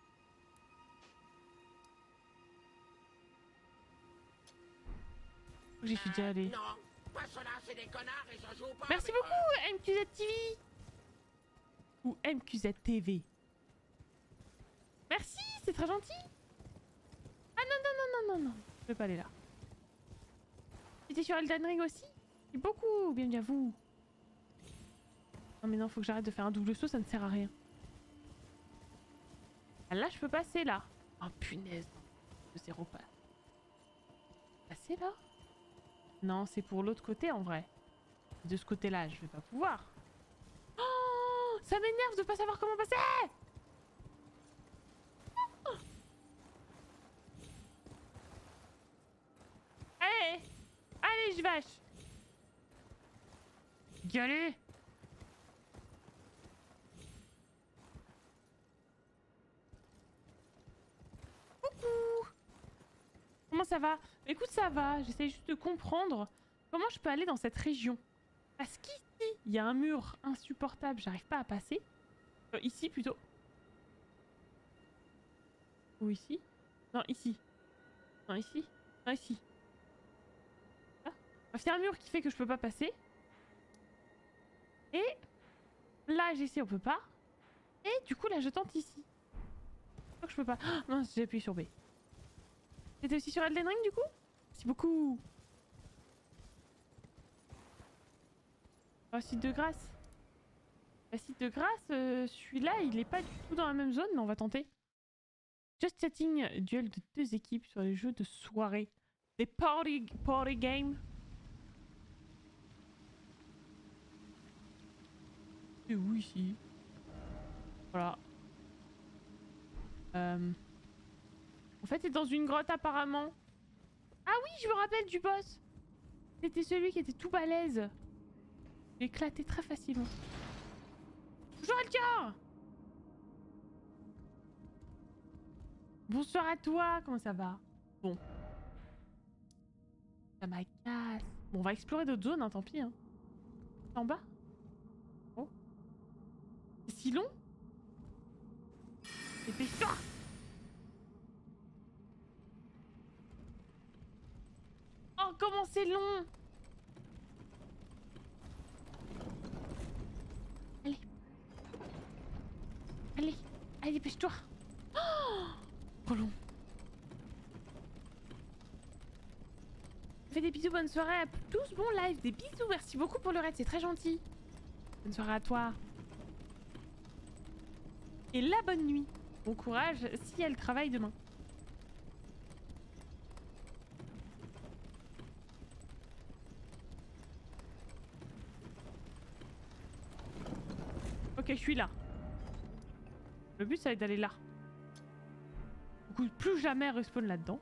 J'y suis déjà allée. Non, pas cela, c'est des connards et je joue pas Merci avec beaucoup, MQZ TV! Ou MQZ TV. Merci, c'est très gentil! Ah non, non, non, non, non, non. Je vais pas aller là. J'étais sur Elden Ring aussi? Merci beaucoup, bienvenue à vous. Non mais non, faut que j'arrête de faire un double saut, ça ne sert à rien. Ah, là, je peux passer là. Oh punaise, de zéro pas. Passer là? Non, c'est pour l'autre côté en vrai. De ce côté-là, je vais pas pouvoir. Oh, ça m'énerve de pas savoir comment passer. Oh. Allez, allez, je vache. Gueulez. Coucou. Comment ça va? Écoute, ça va. J'essaie juste de comprendre comment je peux aller dans cette région. Parce qu'ici, il y a un mur insupportable, j'arrive pas à passer. Ici plutôt. Ou ici? Non, ici. Non, ici. Non, ici. Ah. Il y a un mur qui fait que je peux pas passer. Et là, j'essaie, on peut pas. Et du coup, là, je tente ici. Je crois que je peux pas. Oh, mince, j'ai appuyé sur B. T'étais aussi sur Elden Ring du coup? Merci beaucoup. Oh, site de grâce. La site de grâce, celui-là, il est pas du tout dans la même zone, mais on va tenter. Just Chatting, duel de 2 équipes sur les jeux de soirée. Des party games. C'est où ici? Voilà. En fait, c'est dans une grotte apparemment. Ah oui, je me rappelle du boss. C'était celui qui était tout balèze. J'ai éclaté très facilement. Bonjour Alcar. Bonsoir à toi, comment ça va? Bon. Ça m'agace. Bon, on va explorer d'autres zones, hein, tant pis. Hein. En bas? Oh. C'est si long? Dépêche-toi! Oh, comment c'est long! Allez. Allez, allez, dépêche-toi! Oh, trop long. Fais des bisous, bonne soirée à tous, bon live, des bisous, merci beaucoup pour le raid, c'est très gentil. Bonne soirée à toi. Et la bonne nuit. Bon courage si elle travaille demain. Ok, je suis là. Le but, ça va être d'aller là. Du coup, plus jamais respawn là-dedans.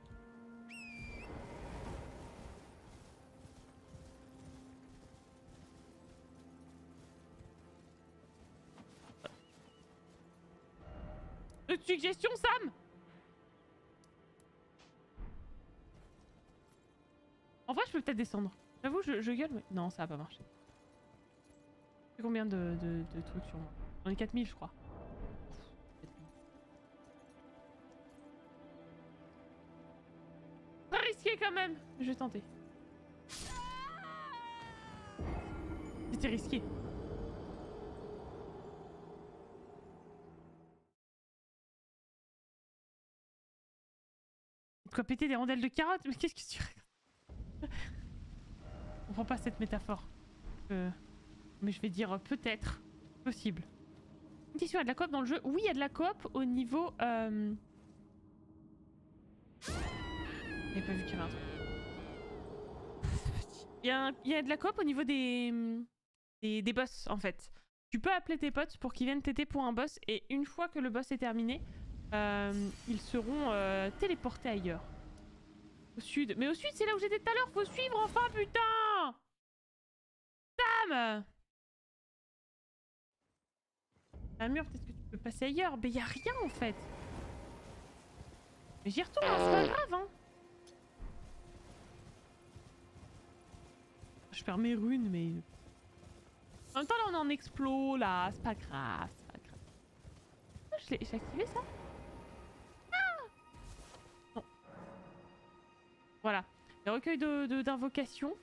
Une suggestion, Sam? En vrai, je peux peut-être descendre. J'avoue, je gueule, mais... Non, ça va pas marcher. J'ai combien de trucs sur moi? J'en ai 4000, je crois. 4000. Très risqué quand même. Je vais tenter. C'était risqué. De quoi péter des rondelles de carottes? Mais qu'est-ce que tu racontes? On comprend pas cette métaphore. Mais je vais dire peut-être. Possible. Une question, il y a de la coop dans le jeu? Oui, il y a de la coop au niveau... J'avais pas vu qu'il y avait un truc. Il y a de la coop au niveau des boss, en fait. Tu peux appeler tes potes pour qu'ils viennent t'aider pour un boss, et une fois que le boss est terminé, ils seront téléportés ailleurs. Au sud. Mais au sud, c'est là où j'étais tout à l'heure. Faut suivre enfin, putain! Sam! Un mur, peut-être que tu peux passer ailleurs. Mais y a rien, en fait. Mais j'y retourne, hein, c'est pas grave, hein. Je perds mes runes, mais... En même temps, là, on est en explo, là. C'est pas grave, c'est pas grave. Oh, j'ai activé ça? Ah non. Voilà. Les recueils d'invocations.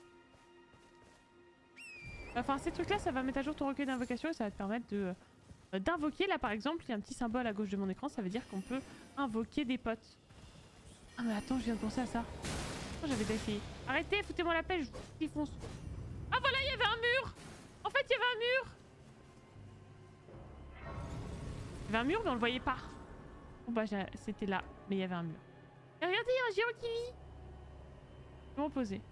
Enfin, ces trucs-là, ça va mettre à jour ton recueil d'invocations et ça va te permettre d'invoquer. Là, par exemple, il y a un petit symbole à gauche de mon écran. Ça veut dire qu'on peut invoquer des potes. Ah, mais attends, je viens de penser à ça. Oh, j'avais déjà essayé. Arrêtez, foutez-moi la paix, je vous défonce. Ah, voilà, il y avait un mur! En fait, il y avait un mur! Il y avait un mur, mais on le voyait pas. Bon, bah, c'était là, mais il y avait un mur. Et regardez, il y a un géant qui lit! Je vais m'en poser.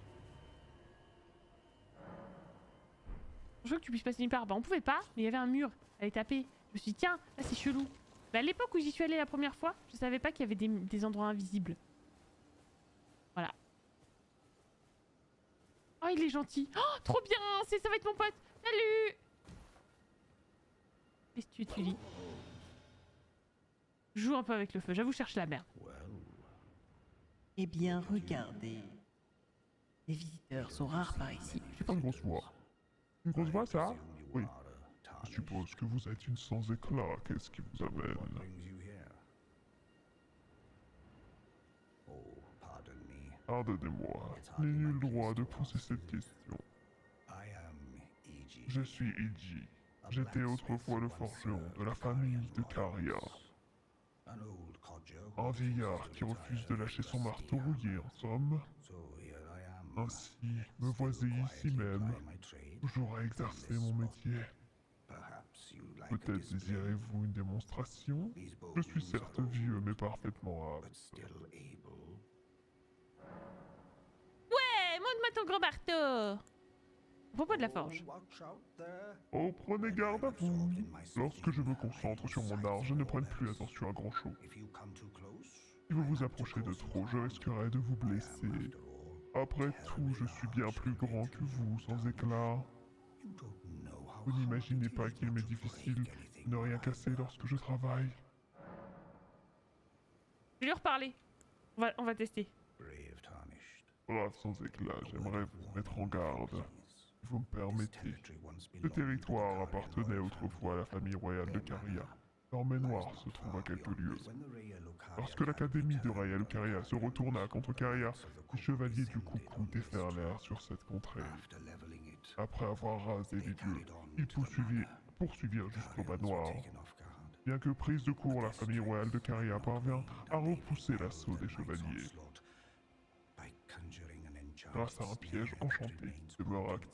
Je veux que tu puisses passer nulle part. Bah, on pouvait pas, mais il y avait un mur. Allez taper. Je me suis dit, tiens, là, c'est chelou. Bah, à l'époque où j'y suis allée la première fois, je savais pas qu'il y avait des endroits invisibles. Voilà. Oh, il est gentil. Oh, trop bien! Ça va être mon pote. Salut! Qu'est-ce que tu lis? Je joue un peu avec le feu. J'avoue, je cherche la merde. Eh bien, regardez. Les visiteurs sont rares par ici. Je pense. Bonsoir. Une grosse voix, ça? Oui. Je suppose que vous êtes une sans éclat. Qu'est-ce qui vous amène? Pardonnez-moi. Je n'ai nul droit de poser cette question. Je suis Iji. J'étais autrefois le forgeron de la famille de Caria. Un vieillard qui refuse de lâcher son marteau rouillé, en somme. Ainsi, me voici ici même, toujours à exercer mon métier. Peut-être désirez-vous une démonstration? Je suis certes vieux, mais parfaitement apte. Ouais, montre-moi ton gros marteau. propos de la forge. Oh, prenez garde à vous. Lorsque je me concentre sur mon art, je ne prenne plus attention à grand-chose. Si vous vous approchez de trop, je risquerais de vous blesser. Après tout, je suis bien plus grand que vous, sans éclat. Vous n'imaginez pas qu'il m'est difficile de ne rien casser lorsque je travaille. Je vais lui reparler. On va tester. Brave sans éclat, j'aimerais vous mettre en garde. Si vous me permettez. Ce territoire appartenait autrefois à la famille royale de Caria. Leur manoir se trouve à quelques lieues. Lorsque l'académie de Raya Lucaria se retourna contre Caria, les chevaliers du Coucou déferlèrent sur cette contrée. Après avoir rasé les lieux, ils poursuivirent jusqu'au manoir. Bien que prise de court, la famille royale de Caria parvint à repousser l'assaut des chevaliers. Grâce à un piège enchanté de Meuracte.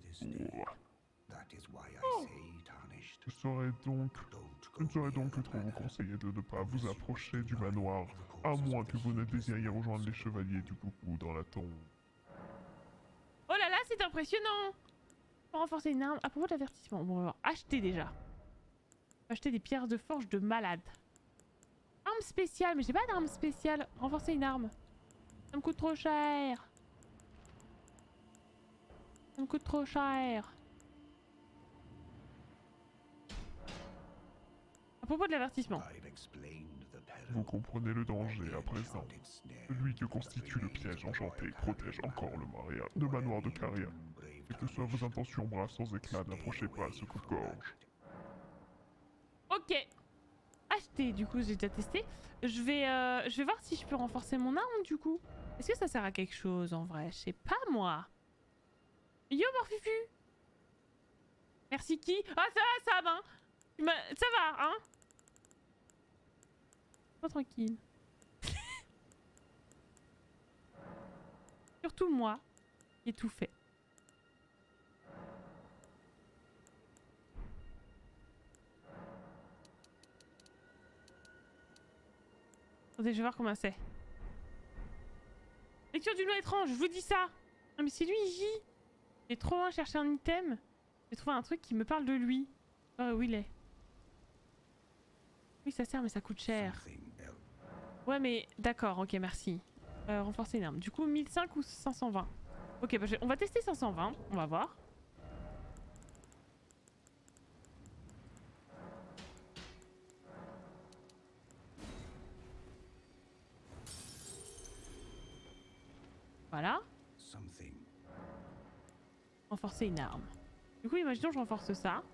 Je ne saurais donc que trop vous conseiller de ne pas vous approcher du manoir, à moins que vous ne désiriez rejoindre les chevaliers du Coucou dans la tombe. Oh là là, c'est impressionnant! Pour renforcer une arme. À propos de l'avertissement, bon, on va voir. Acheter déjà. Acheter des pierres de forge de malade. Arme spéciale, mais j'ai pas d'arme spéciale. Renforcer une arme. Ça me coûte trop cher. Ça me coûte trop cher. À propos de l'avertissement. Vous comprenez le danger à présent. Celui que constitue le piège enchanté protège encore le manoir de Caria. Quelles que soient vos intentions braves sans éclat, n'approchez pas à ce coupe-gorge. Ok. Acheter, du coup, j'ai déjà testé. Je vais voir si je peux renforcer mon arme, du coup. Est-ce que ça sert à quelque chose, en vrai? Je sais pas, moi. Yo, Morfufu! Merci qui? Ah, ça va, Sam, hein? Ça va, hein? Pas tranquille. Surtout moi, qui ai tout fait. Attendez, je vais voir comment c'est. Lecture du nom étrange, je vous dis ça! Non mais c'est lui, J! J'ai trop loin chercher un item. J'ai trouvé un truc qui me parle de lui. Oh, où il est? Oui, ça sert, mais ça coûte cher. Ouais, mais d'accord, ok, merci. Renforcer une arme. Du coup, 1005 ou 520? Ok, bah, on va tester 520, on va voir. Voilà. Renforcer une arme. Du coup, imaginons que je renforce ça.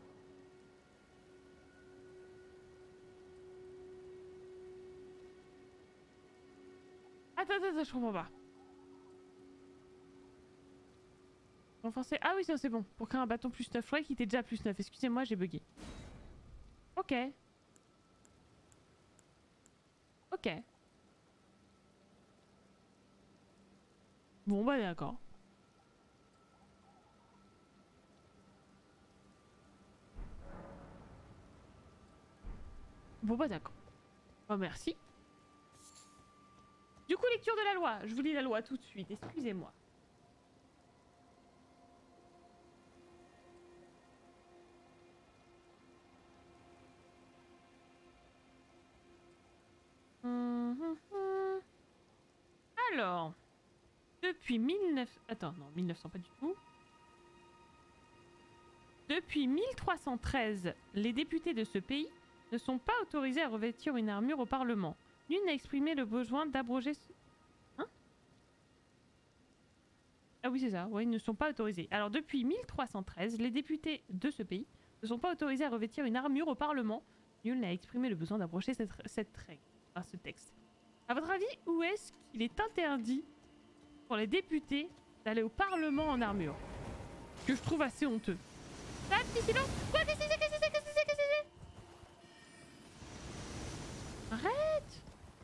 Attends, je comprends pas. Renforcer... Ah oui, ça c'est bon. Pour créer un bâton plus 9. Je croyais qu'il était déjà plus 9. Excusez-moi, j'ai bugué. Ok. Ok. Bon, bah d'accord. Bon, bah d'accord. Oh, merci. Du coup, lecture de la loi. Je vous lis la loi tout de suite. Excusez-moi. Alors, depuis 1900... Attends, non, 1900 pas du tout. Depuis 1313, les députés de ce pays ne sont pas autorisés à revêtir une armure au Parlement. Nul n'a exprimé le besoin d'abroger... Hein? Ah oui, c'est ça. Ouais, ils ne sont pas autorisés. Alors, depuis 1313, les députés de ce pays ne sont pas autorisés à revêtir une armure au Parlement. Nul n'a exprimé le besoin d'abroger cette règle. Enfin, ce texte. À votre avis, où est-ce qu'il est interdit pour les députés d'aller au Parlement en armure? Que je trouve assez honteux. Ah, petit silence! Quoi? Qu'est-ce que c'est? Arrête!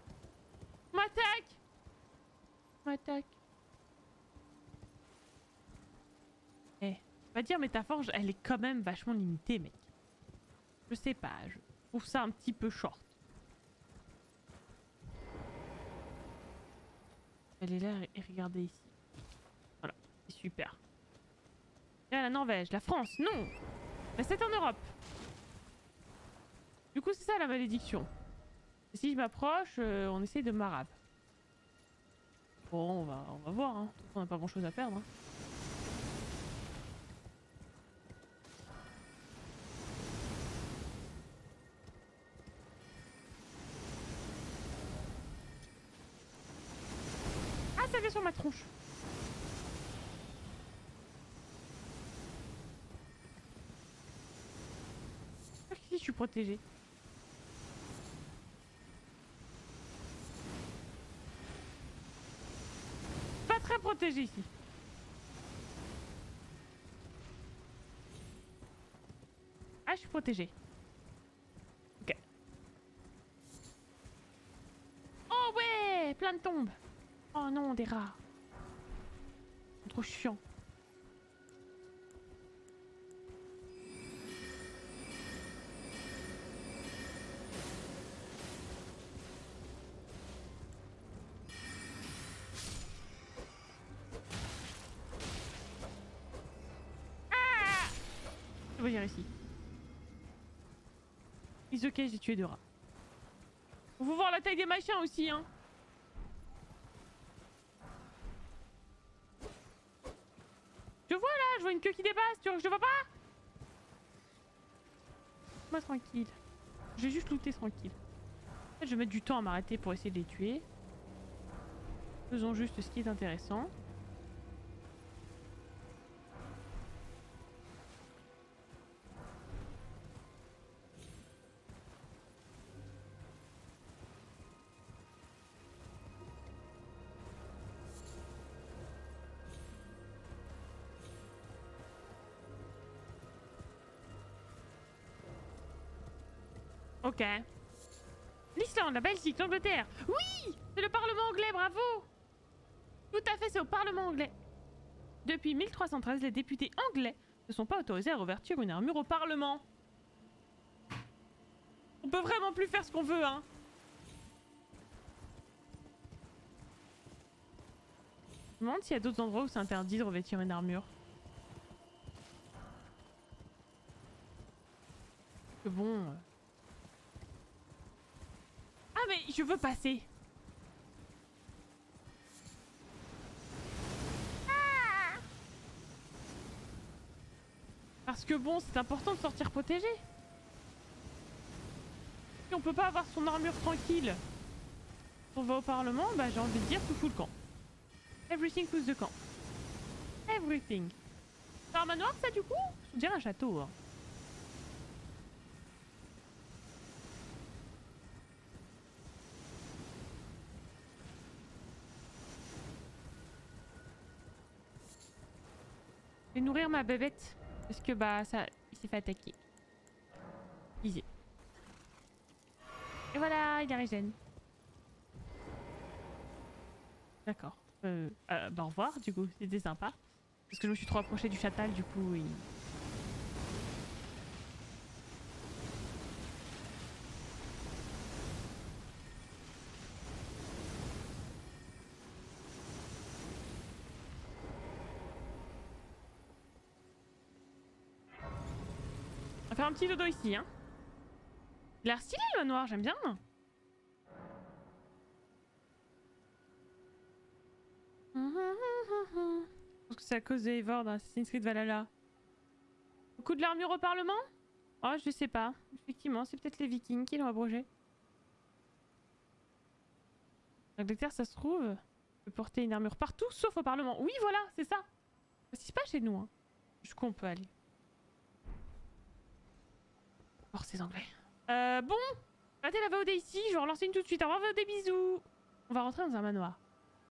M'attaque! Eh, va dire, mais ta forge, elle est quand même vachement limitée, mec. Je sais pas, je trouve ça un petit peu short. Elle est là et regardez ici. Voilà, c'est super. Et à la Norvège, la France, non. Mais c'est en Europe. Du coup, c'est ça la malédiction. Et si je m'approche, on essaye de marave. Bon, on va voir, hein. On n'a pas grand chose à perdre. Hein. Ah, ça vient sur ma tronche. Ici, je suis protégée. Pas très protégée ici. Ah, je suis protégée. Ok. Oh ouais, plein de tombes. Oh non, des rats. Trop chiant. Je vais venir ici. It's ok, j'ai tué 2 rats. Faut voir la taille des machins aussi, hein. Je vois là, je vois une queue qui dépasse, tu vois que je le vois pas? Moi tranquille. Je vais juste looter tranquille. En fait, je vais mettre du temps à m'arrêter pour essayer de les tuer. Faisons juste ce qui est intéressant. Ok. L'Islande, la Belgique, l'Angleterre. Oui! C'est le Parlement anglais, bravo! Tout à fait, c'est au Parlement anglais. Depuis 1313, les députés anglais ne sont pas autorisés à revêtir une armure au Parlement. On peut vraiment plus faire ce qu'on veut, hein. Je me demande s'il y a d'autres endroits où c'est interdit de revêtir une armure. Que bon... Ah mais je veux passer. Ah, parce que bon, c'est important de sortir protégé. Si on peut pas avoir son armure tranquille, si on va au Parlement, bah j'ai envie de dire tout fout le camp. Everything fout the camp. Everything. C'est un manoir ça du coup? Je dirais un château. Hein. Je vais nourrir ma bébête. Parce que bah ça, il s'est fait attaquer. Easy. Et voilà, il a régène. D'accord. Bah au revoir du coup, c'était sympa. Parce que je me suis trop approchée du châtal du coup. Il... On va faire un petit dodo ici, hein. Il a l'air stylé le manoir, j'aime bien. Je pense que c'est à cause de Eivor dans Assassin's Creed Valhalla. Au coup de l'armure au Parlement? Oh, je sais pas. Effectivement, c'est peut-être les Vikings qui l'ont abrogé. L'Angleterre, ça se trouve, peut porter une armure partout, sauf au Parlement. Oui, voilà, c'est ça. C'est pas chez nous, hein. Jusqu'où on peut aller. Oh, ces Anglais. Bon, arrêtez la VOD ici, je vais relancer une tout de suite. Au revoir, VOD, bisous. On va rentrer dans un manoir.